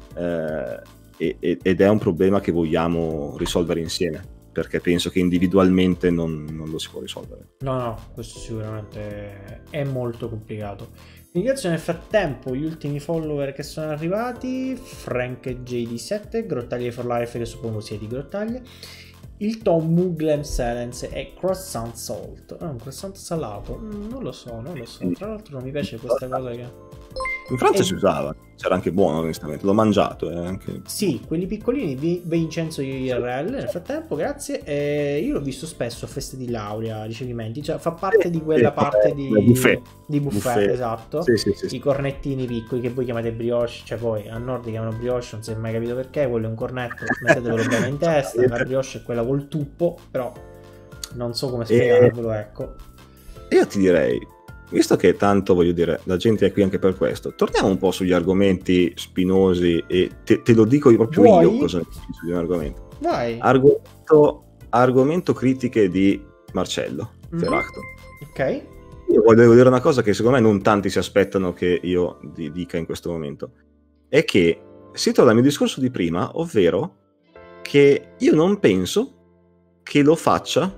Ed è un problema che vogliamo risolvere insieme, perché penso che individualmente non lo si può risolvere. No, questo sicuramente è molto complicato. Ringrazio nel frattempo gli ultimi follower che sono arrivati: Frank JD7, Grottaglie for Life, che suppongo sia di Grottaglie, il Tom Muglem Silence e Croissant Salt. Un croissant salato? Non lo so. Tra l'altro non mi piace questa cosa che... In Francia si usava, c'era anche buono onestamente, l'ho mangiato anche. Sì, quelli piccolini, Vincenzo IRL nel frattempo, grazie. Io l'ho visto spesso a feste di laurea, ricevimenti, cioè fa parte di quella parte di buffet, esatto. Sì. I cornettini piccoli che voi chiamate brioche, cioè poi a nord chiamano brioche, non si è mai capito perché, quello è un cornetto, mettetelo bene in testa. La brioche è quella col tuppo, però non so come spiegarvelo, ecco. Io ti direi, visto che tanto, voglio dire, la gente è qui anche per questo, torniamo un po' sugli argomenti spinosi, e te lo dico proprio io cosa ne penso di un argomento. Vai. Argomento critiche di Marcello Ferracto. Ok. Io voglio dire una cosa che secondo me non tanti si aspettano che io dica in questo momento, è che si torna al mio discorso di prima, ovvero che io non penso che lo faccia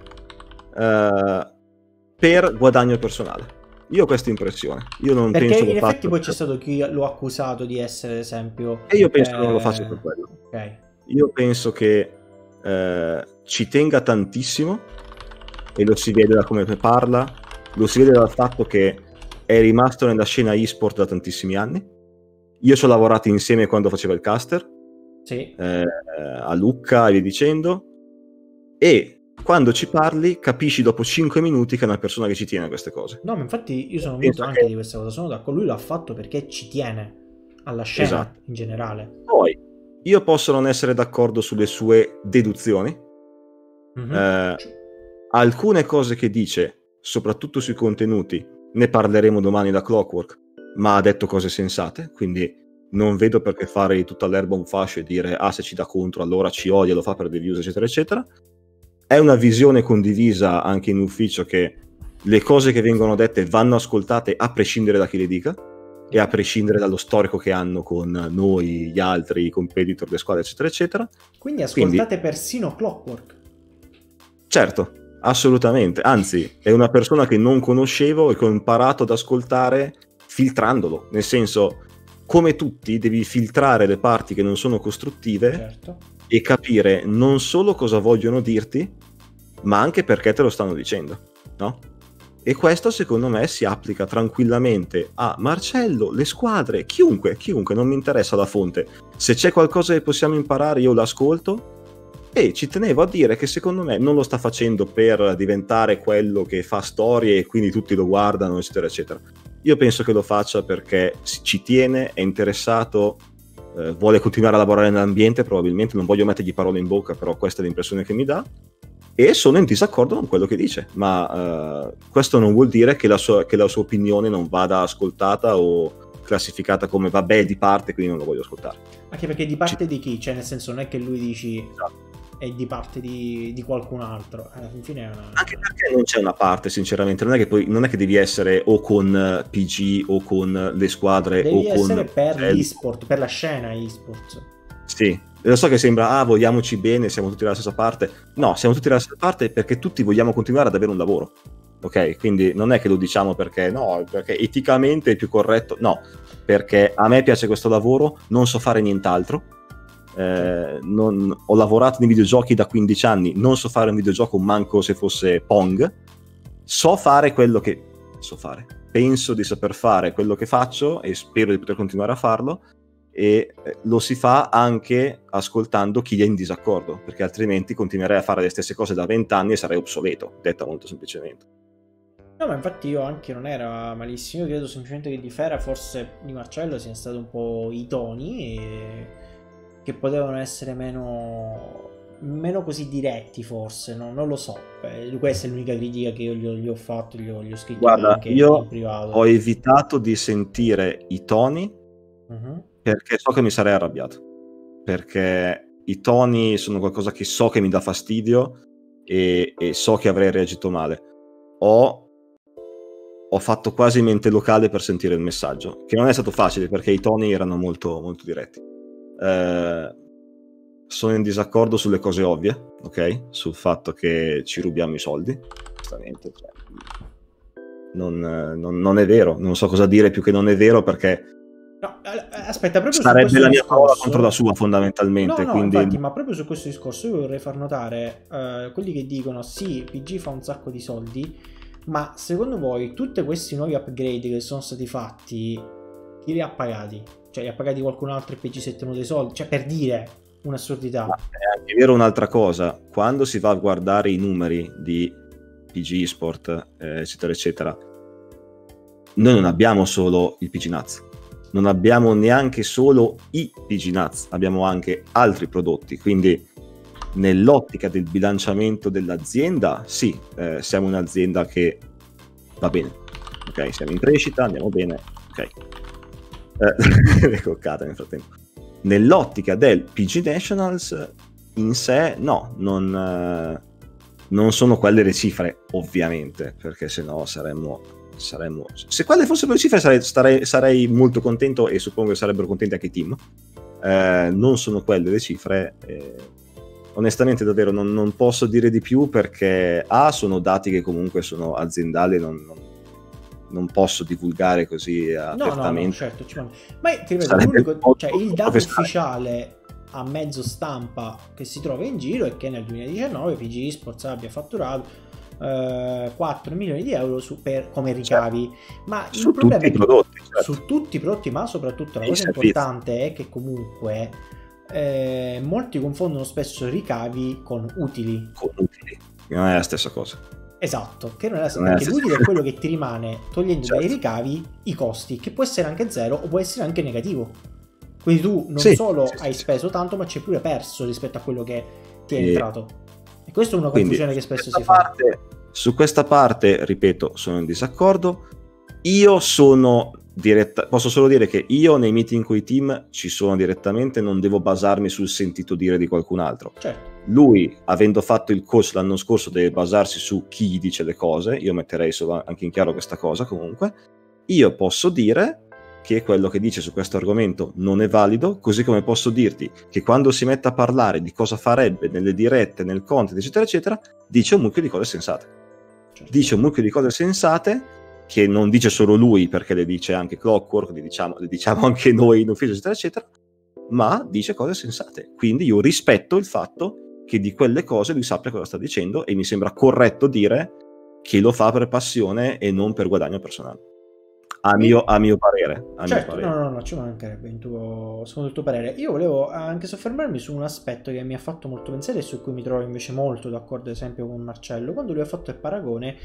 per guadagno personale. Io ho questa impressione. Io non perché penso in effetti poi c'è stato chi lo ha accusato di essere, ad esempio, e io penso che non lo faccia per quello. Okay. Io penso che ci tenga tantissimo, e lo si vede da come parla, lo si vede dal fatto che è rimasto nella scena e-sport da tantissimi anni. Io ci ho lavorato insieme quando faceva il caster, sì. A Lucca e via dicendo, e quando ci parli capisci dopo 5 minuti che è una persona che ci tiene a queste cose. No, ma infatti io sono convinto anche di questa cosa, sono d'accordo, lui l'ha fatto perché ci tiene alla scena, esatto, in generale. Poi io posso non essere d'accordo sulle sue deduzioni, alcune cose che dice, soprattutto sui contenuti, ne parleremo domani da Clockwork, ma ha detto cose sensate, quindi non vedo perché fare tutta l'erba un fascio e dire se ci dà contro allora ci odia, lo fa per dei views, eccetera eccetera. È una visione condivisa anche in ufficio, che le cose che vengono dette vanno ascoltate a prescindere da chi le dica e a prescindere dallo storico che hanno con noi, gli altri, i competitor delle squadre, eccetera eccetera. Quindi ascoltate persino Clockwork? Certo, assolutamente, anzi è una persona che non conoscevo e che ho imparato ad ascoltare filtrandolo, nel senso, come tutti devi filtrare le parti che non sono costruttive, certo, e capire non solo cosa vogliono dirti, ma anche perché te lo stanno dicendo, no? E questo secondo me si applica tranquillamente a Marcello, le squadre, chiunque, non mi interessa la fonte. Se c'è qualcosa che possiamo imparare io l'ascolto, e ci tenevo a dire che secondo me non lo sta facendo per diventare quello che fa storie e quindi tutti lo guardano, eccetera eccetera. Io penso che lo faccia perché ci tiene, è interessato, vuole continuare a lavorare nell'ambiente, probabilmente, non voglio mettergli parole in bocca, però questa è l'impressione che mi dà, e sono in disaccordo con quello che dice, ma questo non vuol dire che la sua opinione non vada ascoltata o classificata come vabbè di parte, quindi non lo voglio ascoltare. Anche perché di parte di chi? Cioè, nel senso, non è che lui dici è di parte di qualcun altro. Alla fine è una... Anche perché non c'è una parte, sinceramente, non è che devi essere o con PG o con le squadre devi o con essere per l'esport, per la scena esport. Sì, lo so che sembra vogliamoci bene, siamo tutti dalla stessa parte. No, siamo tutti dalla stessa parte perché tutti vogliamo continuare ad avere un lavoro. Ok, quindi non è che lo diciamo perché eticamente è più corretto, no, perché a me piace questo lavoro, non so fare nient'altro, ho lavorato nei videogiochi da 15 anni, non so fare un videogioco manco se fosse Pong, so fare quello che so fare, penso di saper fare quello che faccio e spero di poter continuare a farlo, e lo si fa anche ascoltando chi è in disaccordo, perché altrimenti continuerei a fare le stesse cose da 20 anni e sarei obsoleto, detta molto semplicemente. No, ma infatti io anche non era malissimo, io credo semplicemente che di Fera, forse di Marcello, siano stati un po' i toni e che potevano essere meno così diretti, forse, no? Non lo so. Questa è l'unica critica che io gli ho fatto, gli ho scritto. Guarda, anche io in privato. ho evitato di sentire i toni perché so che mi sarei arrabbiato, perché i toni sono qualcosa che so che mi dà fastidio e so che avrei reagito male. Ho fatto quasi mente locale per sentire il messaggio, che non è stato facile perché i toni erano molto, molto diretti. Sono in disaccordo sulle cose ovvie, ok? Sul fatto che ci rubiamo i soldi, giustamente. Non è vero, non so cosa dire più che non è vero, perché no, aspetta, proprio sarebbe la mia discorso... parola contro la sua, fondamentalmente. No, quindi... infatti, ma proprio su questo discorso io vorrei far notare quelli che dicono sì, PG fa un sacco di soldi, ma secondo voi tutti questi nuovi upgrade che sono stati fatti, chi li ha pagati? Cioè li ha pagati qualcun altro e PG si è tenuto i soldi? Cioè, per dire un'assurdità. Ma è anche vero un'altra cosa, quando si va a guardare i numeri di PG Esport, eccetera eccetera, noi non abbiamo solo il PG Nuts, non abbiamo neanche solo i PG Nuts, abbiamo anche altri prodotti, quindi nell'ottica del bilanciamento dell'azienda, sì, siamo un'azienda che va bene, ok, siamo in crescita, andiamo bene, ok. Le coccate nel frattempo. Nell'ottica del PG Nationals in sé, no, non sono quelle le cifre, ovviamente, perché sennò saremmo se quelle fossero le cifre sarei molto contento, e suppongo che sarebbero contenti anche i team. Non sono quelle le cifre, onestamente davvero non posso dire di più, perché sono dati che comunque sono aziendali, non posso divulgare così apertamente. No, certo, ma ti ripeto, il dato ufficiale a mezzo stampa che si trova in giro è che nel 2019 PG Esports abbia fatturato 4 milioni di euro come ricavi, ma il problema è che su tutti i prodotti, ma soprattutto la cosa importante è che comunque molti confondono spesso ricavi con utili. Non è la stessa cosa. Esatto, che non è la stessa, perché l'utile è quello che ti rimane togliendo dai ricavi i costi, che può essere anche zero o può essere anche negativo. Quindi tu non solo hai speso tanto, ma ci hai pure perso rispetto a quello che ti è entrato. E questa è una confusione che spesso si fa. Su questa parte, ripeto, sono in disaccordo. Posso solo dire che io nei meeting con i team ci sono direttamente, non devo basarmi sul sentito dire di qualcun altro. Certo. Lui, avendo fatto il coach l'anno scorso, deve basarsi su chi gli dice le cose. Io metterei solo anche in chiaro questa cosa. Comunque io posso dire che quello che dice su questo argomento non è valido, così come posso dirti che quando si mette a parlare di cosa farebbe nelle dirette, nel content, eccetera eccetera, dice un mucchio di cose sensate. Certo. Dice un mucchio di cose sensate che non dice solo lui, perché le dice anche Clockwork, le diciamo anche noi in ufficio, eccetera eccetera, ma dice cose sensate. Quindi io rispetto il fatto che di quelle cose lui sappia cosa sta dicendo, e mi sembra corretto dire che lo fa per passione e non per guadagno personale. A mio parere. No, ci mancherebbe secondo il tuo parere. Io volevo anche soffermarmi su un aspetto che mi ha fatto molto pensare e su cui mi trovo invece molto d'accordo, ad esempio, con Marcello, quando lui ha fatto il paragone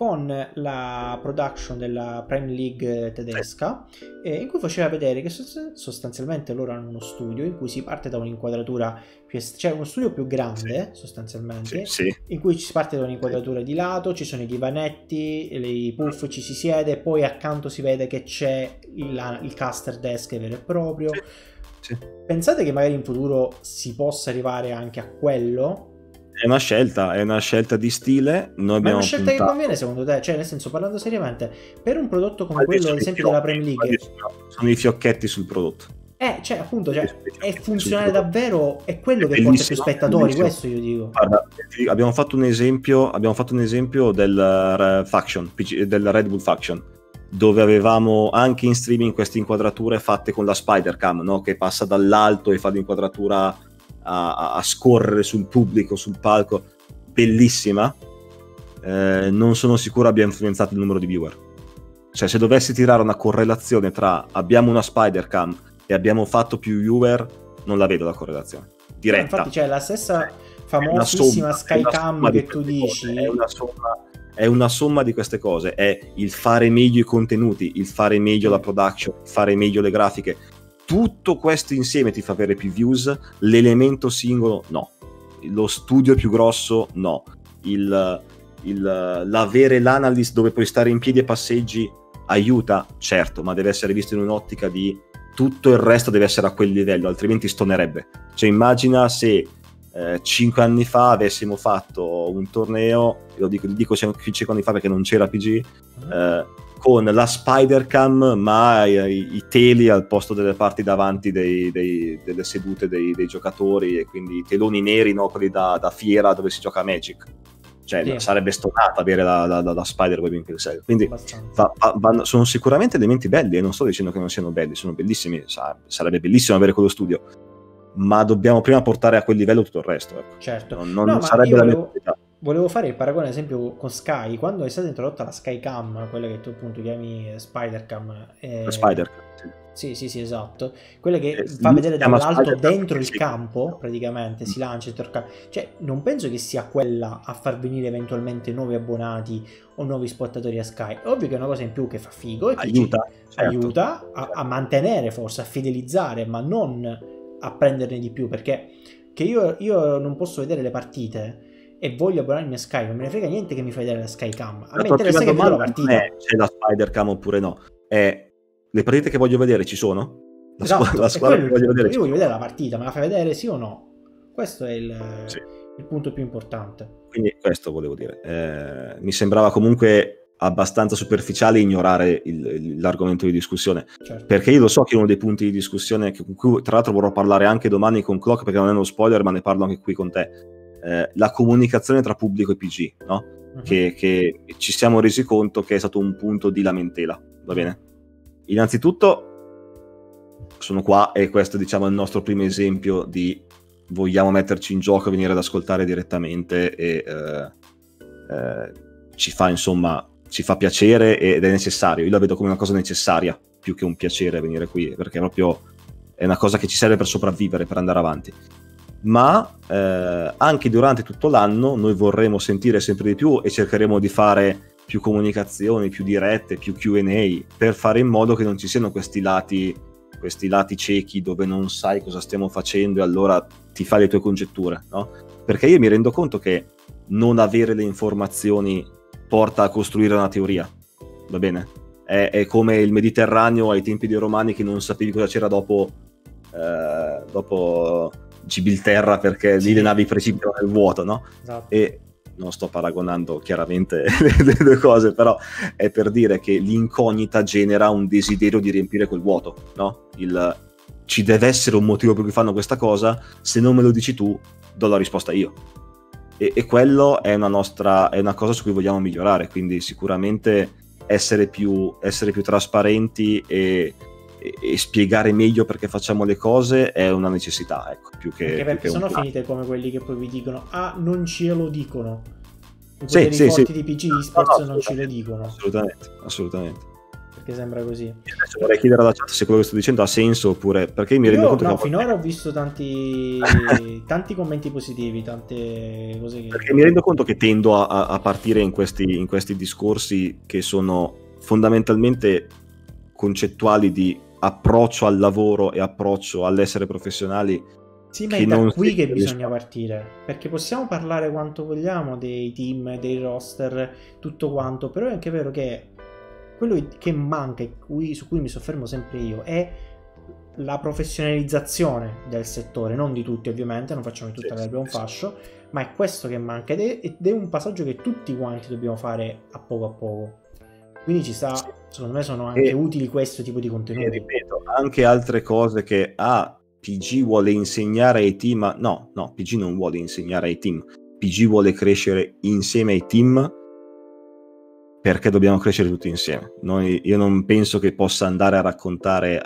con la production della Premier League tedesca, in cui faceva vedere che sostanzialmente loro hanno uno studio in cui si parte da un'inquadratura cioè uno studio più grande, sostanzialmente, in cui si parte da un'inquadratura di lato, ci sono i divanetti, i puff, ci si siede, poi accanto si vede che c'è il caster desk vero e proprio. Pensate che magari in futuro si possa arrivare anche a quello? È una scelta di stile. Noi abbiamo Ma è una scelta che conviene secondo te? Cioè, nel senso, parlando seriamente, per un prodotto come quello, ad esempio, della Premier League, sono i fiocchetti sul prodotto. Cioè, appunto, è funzionale davvero, è quello che porta più spettatori, questo io dico. Guarda, abbiamo fatto un esempio del Faction, del Red Bull Faction, dove avevamo anche in streaming queste inquadrature fatte con la Spider-Cam, no? Che passa dall'alto e fa l'inquadratura a scorrere sul pubblico, sul palco, bellissima. Non sono sicuro abbia influenzato il numero di viewer. Cioè, se dovessi tirare una correlazione tra abbiamo una Spider-Cam e abbiamo fatto più viewer, non la vedo la correlazione diretta. Infatti c'è la stessa famosissima Skycam che tu dici. È una somma di queste cose, è il fare meglio i contenuti, il fare meglio la production, fare meglio le grafiche. Tutto questo insieme ti fa avere più views, l'elemento singolo no, lo studio più grosso no, l'avere l'analyst dove puoi stare in piedi e passeggi aiuta, certo, ma deve essere visto in un'ottica di tutto il resto deve essere a quel livello, altrimenti stonerebbe. Cioè immagina se 5 anni fa avessimo fatto un torneo, lo dico 5 anni fa perché non c'era PG, con la Spider-Cam ma i teli al posto delle parti davanti delle sedute dei giocatori, e quindi i teloni neri, no? Quelli da fiera dove si gioca a Magic. Cioè sarebbe stonata avere la Spider-Web in quel senso. Quindi sono sicuramente elementi belli, e non sto dicendo che non siano belli, sono bellissimi, sarebbe bellissimo avere quello studio, ma dobbiamo prima portare a quel livello tutto il resto, ecco. Certo, non sarebbe la necessità. Volevo fare il paragone, ad esempio, con Sky, quando è stata introdotta la Skycam, quella che tu appunto chiami Spider-Cam. Spider-Cam, sì, esatto. Quella che fa vedere dall'alto dentro il campo, praticamente, si lancia e torca. Cioè, non penso che sia quella a far venire eventualmente nuovi abbonati o nuovi spettatori a Sky. È ovvio che è una cosa in più che fa figo e che aiuta a mantenere, forse, a fidelizzare, ma non a prenderne di più, perché che io non posso vedere le partite e voglio abbonarmi a Sky, non me ne frega niente che mi fai vedere la Skycam. A me interessa che vedo la partita. C'è la Spider-Cam oppure no? Le partite che voglio vedere ci sono? La squadra che voglio vedere. Io voglio vedere la partita, me la fai vedere sì o no? Questo è il punto più importante. Quindi questo volevo dire. Mi sembrava comunque abbastanza superficiale ignorare l'argomento di discussione, certo. Perché io lo so che è uno dei punti di discussione con cui tra l'altro vorrò parlare anche domani con Clock, perché non è uno spoiler ma ne parlo anche qui con te. La comunicazione tra pubblico e PG, no? Uh-huh. Che ci siamo resi conto che è stato un punto di lamentela, va bene? Innanzitutto sono qua e questo diciamo è il nostro primo esempio di vogliamo metterci in gioco, venire ad ascoltare direttamente e ci fa piacere ed è necessario. Io la vedo come una cosa necessaria più che un piacere venire qui, perché proprio è una cosa che ci serve per sopravvivere, per andare avanti. Ma anche durante tutto l'anno noi vorremmo sentire sempre di più e cercheremo di fare più comunicazioni, più dirette, più Q&A, per fare in modo che non ci siano questi lati ciechi dove non sai cosa stiamo facendo e allora ti fai le tue congetture, no? Perché io mi rendo conto che non avere le informazioni porta a costruire una teoria, va bene? È come il Mediterraneo ai tempi dei Romani, che non sapevi cosa c'era dopo Gibilterra, perché lì le navi precipitano nel vuoto, no? Esatto. E non sto paragonando chiaramente le due cose, però è per dire che l'incognita genera un desiderio di riempire quel vuoto, no? Ci deve essere un motivo per cui fanno questa cosa, se non me lo dici tu do la risposta io, e quello è una cosa su cui vogliamo migliorare, quindi sicuramente essere più trasparenti e spiegare meglio perché facciamo le cose è una necessità, ecco, perché sono finite come quelli che poi vi dicono non ce lo dicono, i poteri forti di PG Esports non ce lo dicono, assolutamente, perché perché sembra così. Adesso vorrei chiedere alla chat se quello che sto dicendo ha senso oppure, perché mi rendo conto che finora ho visto tanti commenti positivi, tante cose che... Perché mi rendo conto che tendo a partire in questi discorsi che sono fondamentalmente concettuali di approccio al lavoro e approccio all'essere professionali. Sì, ma è da qui che bisogna partire, perché possiamo parlare quanto vogliamo dei team, dei roster, tutto quanto, però è anche vero che quello che manca, su cui mi soffermo sempre io, è la professionalizzazione del settore, non di tutti ovviamente, non facciamo tutti l'erba un fascio, ma è questo che manca ed è un passaggio che tutti quanti dobbiamo fare a poco. Quindi ci sta, secondo me sono anche utili questo tipo di contenuti. E ripeto, anche altre cose che PG vuole insegnare ai team, no, PG non vuole insegnare ai team, PG vuole crescere insieme ai team, perché dobbiamo crescere tutti insieme. Io non penso che possa andare a raccontare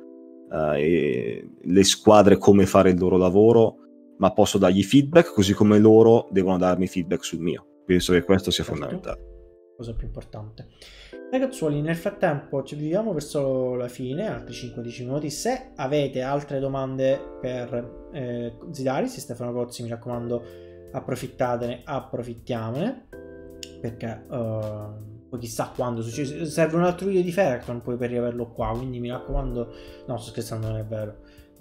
le squadre come fare il loro lavoro, ma posso dargli feedback, così come loro devono darmi feedback sul mio. Penso che questo sia fondamentale. Cosa più importante. Ragazzuoli, nel frattempo ci viviamo verso la fine, altri 5-10 minuti. Se avete altre domande per Zidaris e Stefano Cozzi, mi raccomando, approfittiamone, perché poi chissà quando succede. Serve un altro video di Feracton poi per riaverlo qua, quindi mi raccomando. No, sto scherzando, non è vero,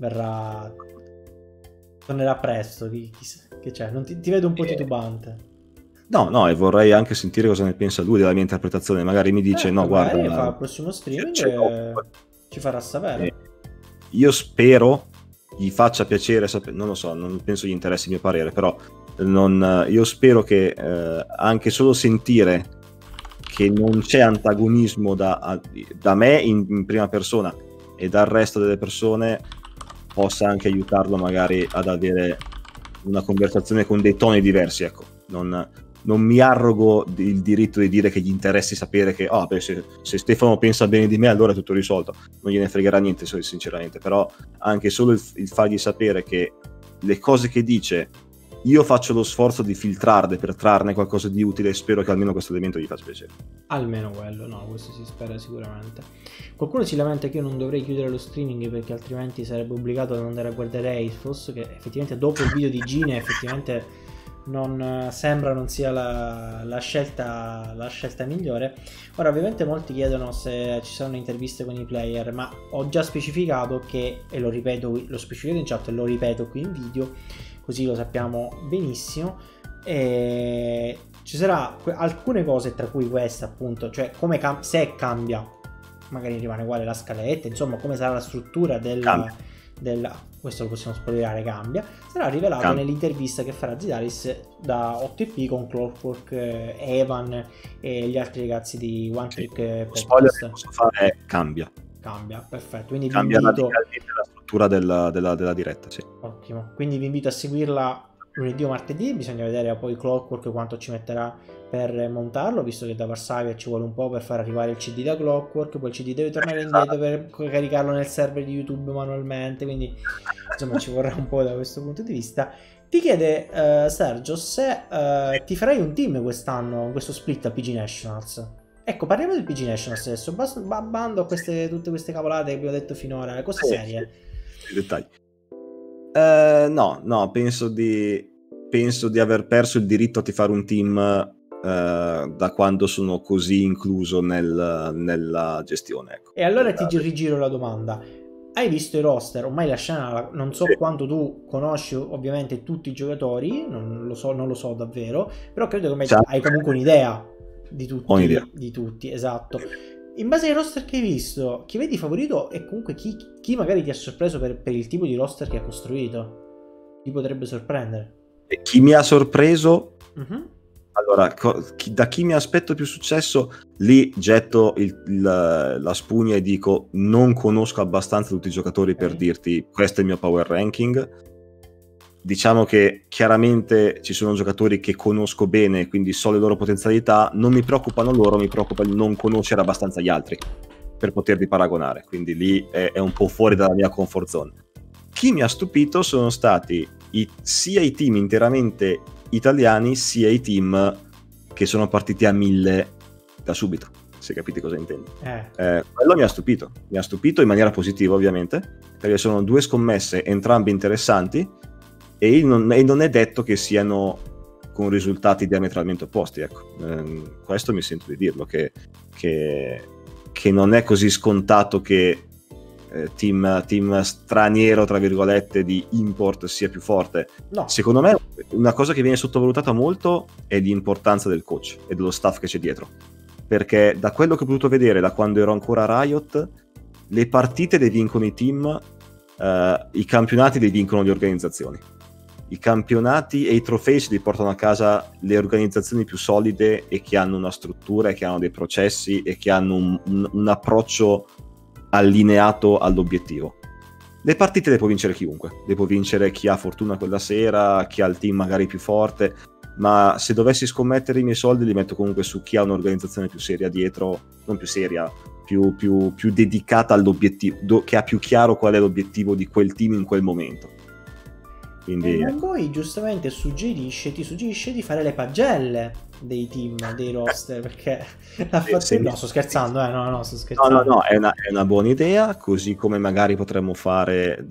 tornerà presto. Che c'è? Non ti vedo un po' titubante. No, e vorrei anche sentire cosa ne pensa lui della mia interpretazione. Magari mi dice no, guarda, fa il prossimo streaming e ci farà sapere. Io spero gli faccia piacere non lo so, non penso gli interessi il mio parere, però io spero che anche solo sentire che non c'è antagonismo da me in prima persona e dal resto delle persone possa anche aiutarlo magari ad avere una conversazione con dei toni diversi, ecco. Non mi arrogo il diritto di dire che gli interessi sapere che se Stefano pensa bene di me allora è tutto risolto, non gliene fregherà niente sinceramente, però anche solo il fargli sapere che le cose che dice io faccio lo sforzo di filtrarle per trarne qualcosa di utile e spero che almeno questo elemento gli faccia piacere. Almeno quello, no, questo si spera sicuramente. Qualcuno si lamenta che io non dovrei chiudere lo streaming perché altrimenti sarebbe obbligato ad andare a guardare Ace, che effettivamente dopo il video di Gine effettivamente non sembra non sia la scelta migliore. Ora ovviamente molti chiedono se ci saranno interviste con i player, ma ho già specificato che, e lo ripeto, l'ho specificato in chat e lo ripeto qui in video, così lo sappiamo benissimo. E ci sarà alcune cose, tra cui questa appunto, cioè come se cambia, magari rimane uguale la scaletta, insomma come sarà la struttura questo lo possiamo spoilerare, cambia, sarà rivelato nell'intervista che farà Zidaris da 8IP con Clockwork, Evan e gli altri ragazzi di One Trick. Spoiler che posso fare cambia, perfetto, quindi cambia radicalmente la struttura della diretta, sì. Ottimo, quindi vi invito a seguirla lunedì o martedì, bisogna vedere poi Clockwork quanto ci metterà per montarlo, visto che da Varsavia ci vuole un po' per far arrivare il CD da Clockwork, poi il CD deve tornare indietro per caricarlo nel server di YouTube manualmente, quindi insomma ci vorrà un po' da questo punto di vista. Ti chiede Sergio se ti farai un team quest'anno, questo split a PG Nationals. Ecco, parliamo del PG Nationals adesso, bando a tutte queste cavolate che abbiamo detto finora, le cose serie. I dettagli. No, penso di aver perso il diritto a fare un team da quando sono così incluso nella gestione, ecco. E allora ti rigiro la domanda: hai visto i roster? Ormai la scena, non so quanto tu conosci ovviamente tutti i giocatori, non lo so davvero, però credo che hai comunque un'idea di tutti, esatto. In base ai roster che hai visto, chi vedi favorito e comunque chi magari ti ha sorpreso per il tipo di roster che ha costruito? Chi potrebbe sorprendere? Chi mi ha sorpreso? Allora, da chi mi aspetto più successo, lì getto la spugna e dico non conosco abbastanza tutti i giocatori per dirti questo è il mio power ranking. Diciamo che chiaramente ci sono giocatori che conosco bene, quindi so le loro potenzialità, non mi preoccupano loro, mi preoccupa il non conoscere abbastanza gli altri per poterli paragonare, quindi lì è un po' fuori dalla mia comfort zone. Chi mi ha stupito sono stati sia i team interamente italiani, sia i team che sono partiti a 1000 da subito. se capite cosa intendo. Eh. Quello mi ha stupito in maniera positiva ovviamente, perché sono due scommesse entrambe interessanti e non è detto che siano con risultati diametralmente opposti, ecco. Questo mi sento di dirlo, che non è così scontato che team straniero tra virgolette di import sia più forte. No. Secondo me una cosa che viene sottovalutata molto è l'importanza del coach e dello staff che c'è dietro, perché da quello che ho potuto vedere da quando ero ancora a Riot, le partite le vincono i team, i campionati li vincono le organizzazioni. I campionati e i trofei se li portano a casa le organizzazioni più solide e che hanno una struttura e che hanno dei processi e che hanno un approccio allineato all'obiettivo. Le partite le può vincere chiunque, le può vincere chi ha fortuna quella sera, chi ha il team magari più forte, ma se dovessi scommettere i miei soldi li metto comunque su chi ha un'organizzazione più seria dietro, non più seria, più dedicata all'obiettivo, che ha più chiaro qual è l'obiettivo di quel team in quel momento. Quindi e poi giustamente ti suggerisce di fare le pagelle dei team, dei roster, perché l'ha fatto. No, sto scherzando, no, sto scherzando. No, è una buona idea, così come magari potremmo fare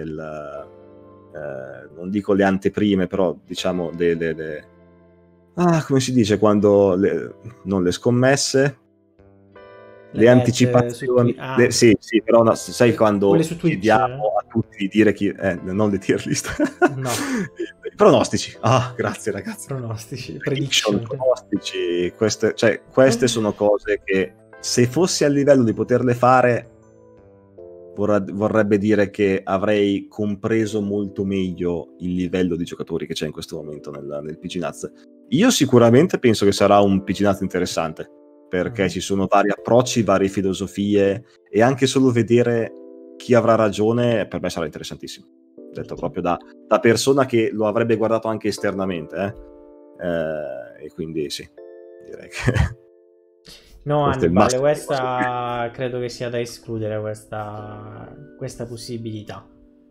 non dico le anteprime, però diciamo come si dice quando non le scommesse, le anticipazioni, sì, però no, sai quando chiediamo a tutti di dire chi non le tier list, no. I pronostici, grazie ragazzi, prediction, pronostici, queste sono cose che se fossi a livello di poterle fare vorrebbe dire che avrei compreso molto meglio il livello di giocatori che c'è in questo momento nel PG Nuts. Io sicuramente penso che sarà un PG Nuts interessante, perché ci sono vari approcci, varie filosofie, e anche solo vedere chi avrà ragione per me sarà interessantissimo, detto proprio da persona che lo avrebbe guardato anche esternamente, e quindi sì, direi che no, Annibale, questa credo che sia da escludere, questa possibilità.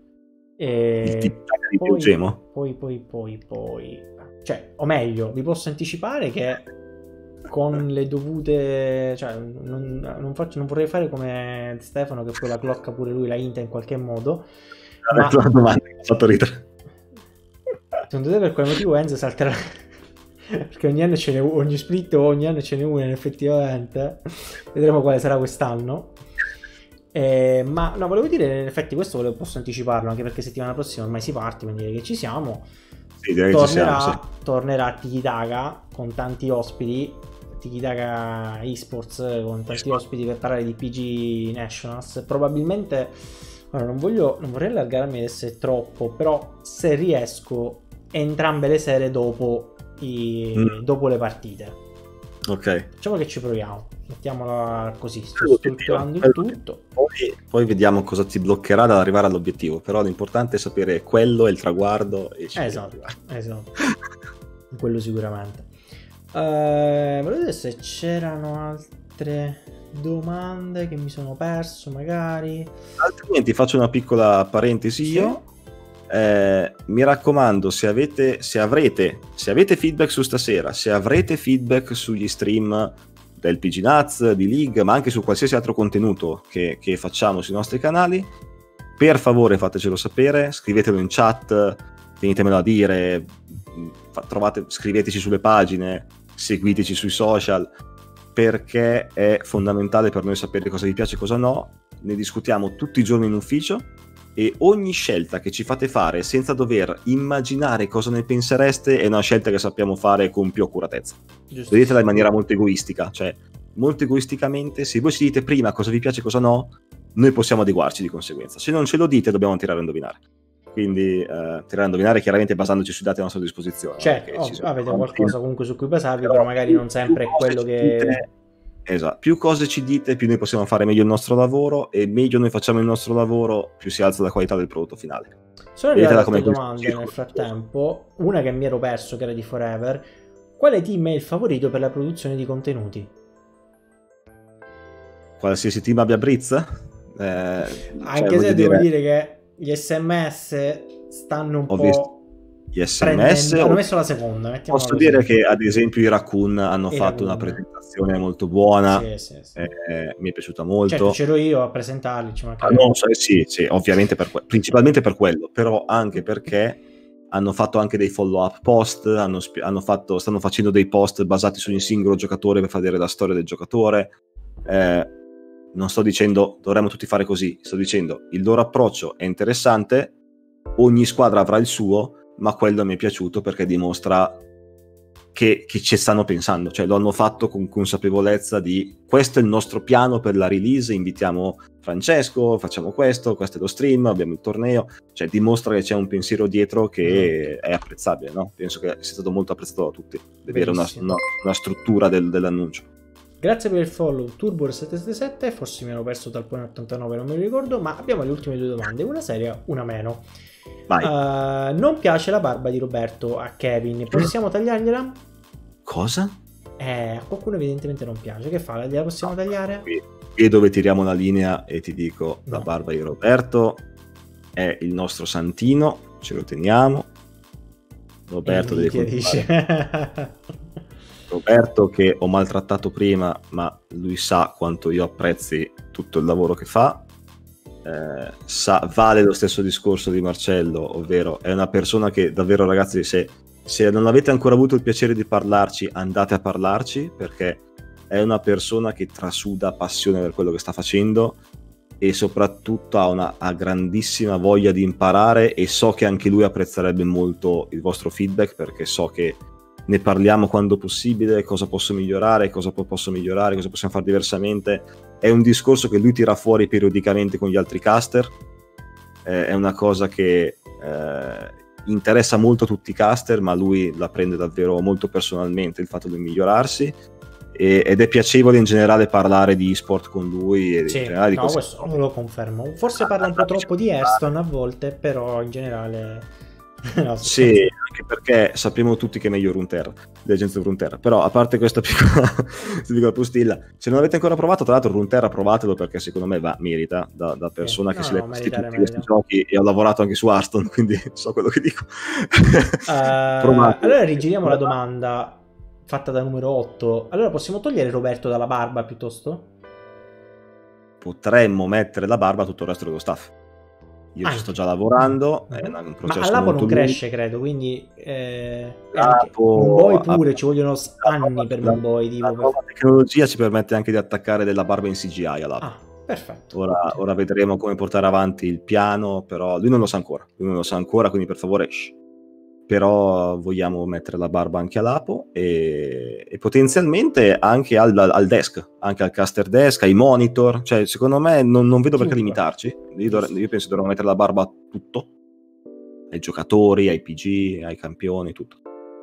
Poi, cioè, o meglio, vi posso anticipare che con le dovute, cioè non vorrei fare come Stefano che poi la clocca pure lui la inta in qualche modo, ma la domanda mi ha fatto ridere. Secondo te per quale motivo Enzo salterà? Perché ogni anno ogni split ogni anno ce n'è una effettivamente, vedremo quale sarà quest'anno. Ma no, volevo dire, in effetti questo posso anticiparlo, anche perché settimana prossima ormai si parte, quindi direi che ci siamo. Sì, direi che ci siamo, sì. Tornerà Tiki-Taka con tanti ospiti, Tiki-Taka Esports con tanti ospiti per parlare di PG Nationals. Probabilmente, non vorrei allargarmi ad essere troppo, però se riesco entrambe le sere dopo le partite. Ok. Diciamo che ci proviamo, mettiamola così, sto strutturando il tutto. Poi vediamo cosa ti bloccherà dall'arrivare all'obiettivo, però l'importante è sapere quello è il traguardo. E esatto. Quello sicuramente. Volevo vedere se c'erano altre domande che mi sono perso magari. Altrimenti faccio una piccola parentesi io. Mi raccomando, se avete feedback su stasera, se avrete feedback sugli stream del PG Nuts, di League, ma anche su qualsiasi altro contenuto che facciamo sui nostri canali, per favore fatecelo sapere, scrivetelo in chat, venitemelo a dire, scriveteci sulle pagine, seguiteci sui social, perché è fondamentale per noi sapere cosa vi piace e cosa no. Ne discutiamo tutti i giorni in ufficio e ogni scelta che ci fate fare senza dover immaginare cosa ne pensereste è una scelta che sappiamo fare con più accuratezza. Vedetela in maniera molto egoistica, cioè molto egoisticamente, se voi ci dite prima cosa vi piace e cosa no, noi possiamo adeguarci di conseguenza. Se non ce lo dite dobbiamo tirare a indovinare. Quindi tirare a indovinare chiaramente basandoci sui dati a nostra disposizione. Certo, avete qualcosa comunque su cui basarvi, però magari non sempre è quello che... Esatto, più cose ci dite, più noi possiamo fare meglio il nostro lavoro, e meglio noi facciamo il nostro lavoro, più si alza la qualità del prodotto finale. Sono arrivate altre domande nel frattempo, una che mi ero perso, che era di Forever. Quale team è il favorito per la produzione di contenuti? Qualsiasi team abbia Brizz? Anche se devo dire che gli SMS stanno un po'... gli SMS. Hanno messo la seconda, mettiamola Posso così. dire che ad esempio i Raccoon hanno I fatto una Raccoon. presentazione molto buona, Sì. mi è piaciuta molto. Certo, c'ero io a presentarli, ci Ah, mancava. no, sì, ovviamente principalmente per quello, però anche perché hanno fatto anche dei follow-up post, stanno facendo dei post basati su ogni singolo giocatore per far vedere la storia del giocatore. Non sto dicendo dovremmo tutti fare così, sto dicendo il loro approccio è interessante, ogni squadra avrà il suo, ma quello mi è piaciuto perché dimostra che ci stanno pensando, cioè lo hanno fatto con consapevolezza di questo è il nostro piano per la release, invitiamo Francesco, facciamo questo è lo stream, abbiamo il torneo, cioè dimostra che c'è un pensiero dietro che è apprezzabile, no? Penso che sia stato molto apprezzato da tutti, deve avere una struttura dell'annuncio. Grazie per il follow Turbor777, forse mi ero perso dal point 89, non me lo ricordo, ma abbiamo le ultime 2 domande, una seria, una meno. Non piace la barba di Roberto a Kevin, possiamo tagliargliela? Cosa? A qualcuno evidentemente non piace, che fa? Gliela possiamo tagliare? Qui è dove tiriamo la linea e ti dico, No. La barba di Roberto è il nostro santino, ce lo teniamo. Roberto deve continuare. Roberto che ho maltrattato prima, ma lui sa quanto io apprezzi tutto il lavoro che fa, vale lo stesso discorso di Marcello, ovvero è una persona che davvero, ragazzi, se non avete ancora avuto il piacere di parlarci, andate a parlarci, perché è una persona che trasuda passione per quello che sta facendo e soprattutto ha grandissima voglia di imparare, e so che anche lui apprezzerebbe molto il vostro feedback, perché so che ne parliamo quando possibile, cosa posso migliorare, cosa possiamo fare diversamente. È un discorso che lui tira fuori periodicamente con gli altri caster, è una cosa che interessa molto a tutti i caster, ma lui la prende davvero molto personalmente, il fatto di migliorarsi, ed è piacevole in generale parlare di e-sport con lui e Sì, in generale di no, questo lo confermo. Forse parla un po' troppo di Hearthstone a volte, però in generale... No, sì, anche perché sappiamo tutti che è meglio Runeterra, Legends of Runeterra, però a parte questa piccola postilla, se non avete ancora provato, tra l'altro Runeterra provatelo, perché secondo me merita, da persona che si legge tutti questi giochi, e ho lavorato anche su Hearthstone, quindi so quello che dico. Allora rigiriamo la domanda fatta da numero 8. Allora possiamo togliere Roberto dalla barba piuttosto? Potremmo mettere la barba a tutto il resto dello staff. Io ci sto già lavorando, è un processo. Ma all'Apo molto non cresce, credo, quindi Moonboy pure, ci vogliono anni per Moonboy. La nuova tecnologia ci permette anche di attaccare della barba in CGI all'Apo. Perfetto. Ora vedremo come portare avanti il piano, però lui non lo sa ancora, quindi per favore però vogliamo mettere la barba anche all'Apo e potenzialmente anche al desk, anche al caster desk, ai monitor, cioè secondo me non vedo perché limitarci. Io penso che dovremmo mettere la barba a tutto, ai giocatori, ai PG, ai campioni, tutto.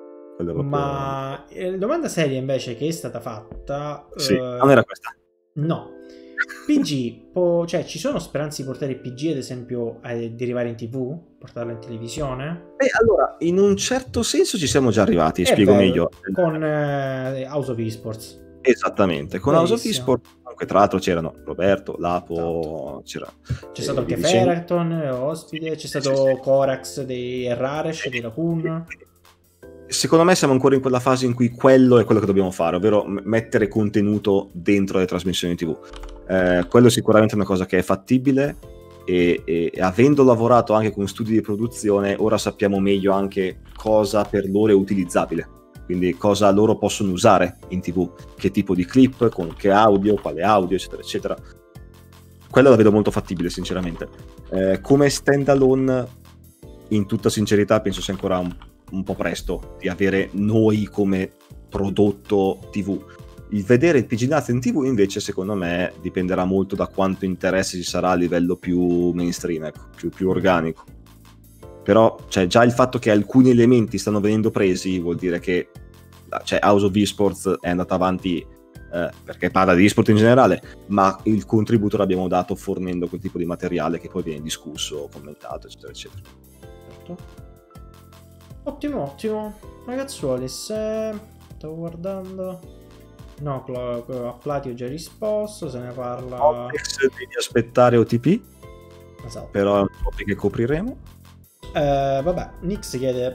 Ma domanda seria invece che è stata fatta, sì, non era questa. No, PG, cioè ci sono speranze di portare il PG ad esempio di arrivare in TV, portarlo in televisione? Allora, in un certo senso ci siamo già arrivati, spiego meglio. Con House of Esports. Esattamente, con House of Esports, comunque tra l'altro c'erano Roberto, Lapo, c'è stato anche Ferreton, ospite, c'è stato Corax dei Raresh, dei Raccoon. Secondo me siamo ancora in quella fase in cui quello è quello che dobbiamo fare, ovvero mettere contenuto dentro le trasmissioni TV. Quello è sicuramente una cosa che è fattibile e avendo lavorato anche con studi di produzione, ora sappiamo meglio anche cosa per loro è utilizzabile, quindi cosa loro possono usare in TV, che tipo di clip, con che audio, quale audio, eccetera, eccetera. Quello la vedo molto fattibile, sinceramente. Come stand-alone, in tutta sincerità, penso sia ancora un po' presto di avere noi come prodotto TV. Il vedere il PG Naz in TV invece secondo me dipenderà molto da quanto interesse ci sarà a livello più mainstream, ecco, più organico. Però cioè, già il fatto che alcuni elementi stanno venendo presi vuol dire che House of Esports è andata avanti perché parla di esport in generale, ma il contributo l'abbiamo dato fornendo quel tipo di materiale che poi viene discusso, commentato, eccetera, eccetera. Certo. Ottimo, ragazzuoli, stavo guardando, no, a Plati ho già risposto, se ne parla. Devi aspettare OTP, esatto. però è un topic che copriremo. Vabbè, Nix chiede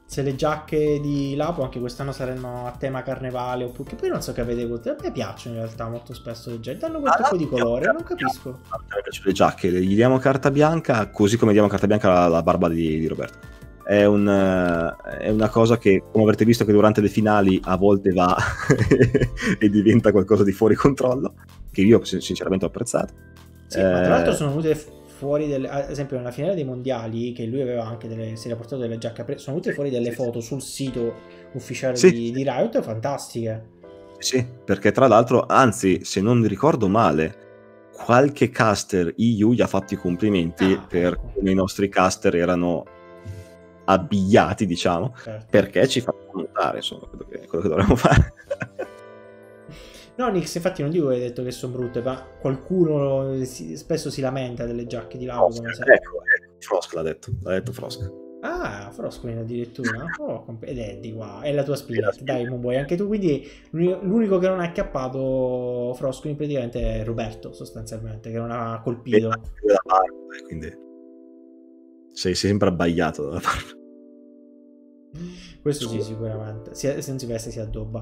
se le giacche di Lapo anche quest'anno saranno a tema carnevale, oppure che poi non so che avete a me piacciono in realtà molto spesso le giacche, danno quel tocco di colore, non capisco. A me piacciono le giacche, gli diamo carta bianca, così come diamo carta bianca alla barba di Roberto. È una cosa che, come avrete visto, che durante le finali a volte va e diventa qualcosa di fuori controllo, che io sinceramente ho apprezzato. Sì, ma tra l'altro sono venute fuori ad esempio nella finale dei mondiali, che lui aveva anche si era portato delle giacche, sono venute fuori delle foto sul sito ufficiale di Riot fantastiche. Sì, perché tra l'altro, anzi, se non ricordo male, qualche caster EU gli ha fatto i complimenti per come i nostri caster erano abbigliati, diciamo, certo. Perché ci fanno notare, insomma, quello che dovremmo fare. No, Nix, infatti non dico che hai detto che sono brutte, ma qualcuno spesso si lamenta delle giacche di Lapo. Ecco, Frosk l'ha detto Frosk. Ah, Froscolino addirittura? Ed è di qua, è la tua spilletta, dai Mumboy, anche tu, quindi l'unico che non ha acchiappato Froscolino praticamente è Roberto, sostanzialmente, che non ha colpito. Quindi sei sempre abbagliato dalla barba. Questo sì, sicuramente. Se non si veste si addobba.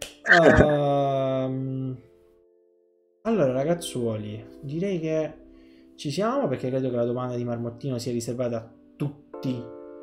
Allora, ragazzuoli, direi che ci siamo, perché credo che la domanda di Marmottino sia riservata a tutti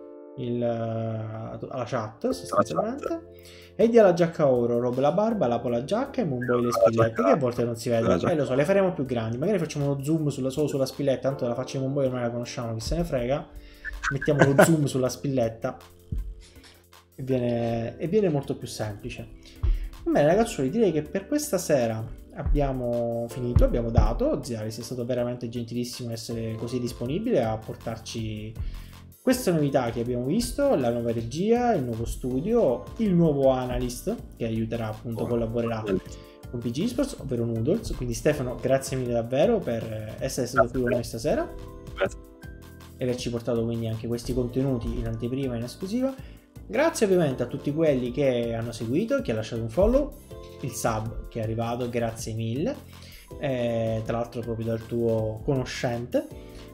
alla chat, sostanzialmente. Eddie la giacca oro, Rob la barba, Lapo la giacca e Mumboy le spillette, che a volte non si vedono. Lo so, le faremo più grandi. Magari facciamo uno zoom solo sulla spilletta, tanto la faccia di Mumboy ormai la conosciamo, chi se ne frega. Mettiamo lo zoom sulla spilletta e viene molto più semplice. Va bene ragazzuoli, direi che per questa sera abbiamo finito, abbiamo dato. Ziaris è stato veramente gentilissimo essere così disponibile a portarci queste novità che abbiamo visto, la nuova regia, il nuovo studio, il nuovo analyst che aiuterà appunto, collaborerà con PG Esports, ovvero Noodles. Quindi Stefano, grazie mille davvero per essere stato qui con noi stasera. Grazie. E averci portato quindi anche questi contenuti in anteprima e in esclusiva. Grazie ovviamente a tutti quelli che hanno seguito, chi ha lasciato un follow, il sub che è arrivato, grazie mille, tra l'altro proprio dal tuo conoscente.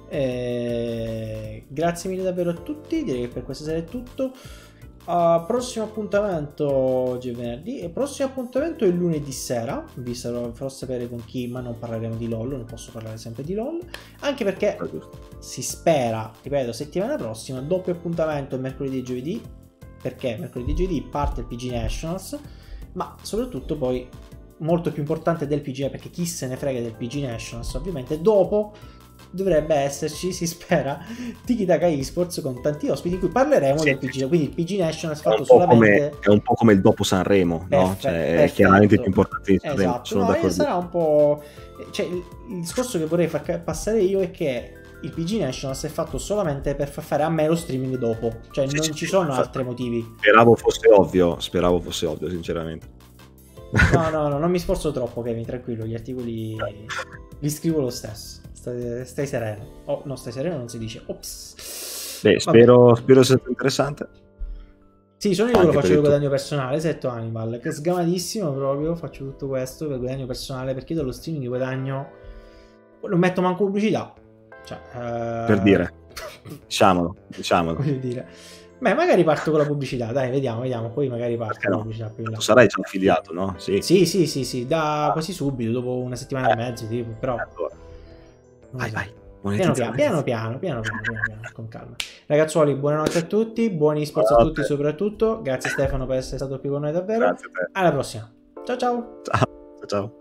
Grazie mille davvero a tutti, direi che per questa sera è tutto. Prossimo appuntamento oggi è venerdì e prossimo appuntamento è il lunedì sera. Vi farò sapere con chi, ma non parleremo di LOL, non posso parlare sempre di LOL, anche perché si spera, ripeto, settimana prossima doppio appuntamento mercoledì e giovedì, perché mercoledì e giovedì parte il PG Nationals, ma soprattutto poi molto più importante del PG, perché chi se ne frega del PG Nationals, ovviamente dopo dovrebbe esserci, si spera, Tiki Taka Esports con tanti ospiti in cui parleremo del PG, quindi il PG Nationals fatto solamente è un po' come il dopo Sanremo, no? Cioè, è chiaramente più importante di Sanremo. Esatto, sono d'accordo. Sarà un po', cioè, il discorso che vorrei far passare io è che il PG Nationals è fatto solamente per far fare a me lo streaming dopo, cioè non ci sono altri motivi. Speravo fosse ovvio, sinceramente. No, non mi sforzo troppo, Kevin, tranquillo, gli articoli li scrivo lo stesso. Stai sereno. Oh, no, stai sereno non si dice. Ops. Beh, spero sia stato interessante. Sì, sono io che lo faccio per guadagno personale, esatto, Animal, che è sgamatissimo proprio, faccio tutto questo per guadagno personale, perché io dallo streaming guadagno, non metto manco pubblicità. Cioè, per dire. Diciamolo. Voglio dire. Beh, magari parto con la pubblicità, dai, vediamo, poi magari parto con la pubblicità più in là. Tu sarai già affiliato, no? Sì, da quasi subito, dopo una settimana e mezzo, tipo, però... Vai. Piano, con calma. Ragazzuoli, buonanotte a tutti, buoni sports a tutti soprattutto. Grazie Stefano per essere stato qui con noi davvero. Grazie a te. Alla prossima. Ciao. Ciao.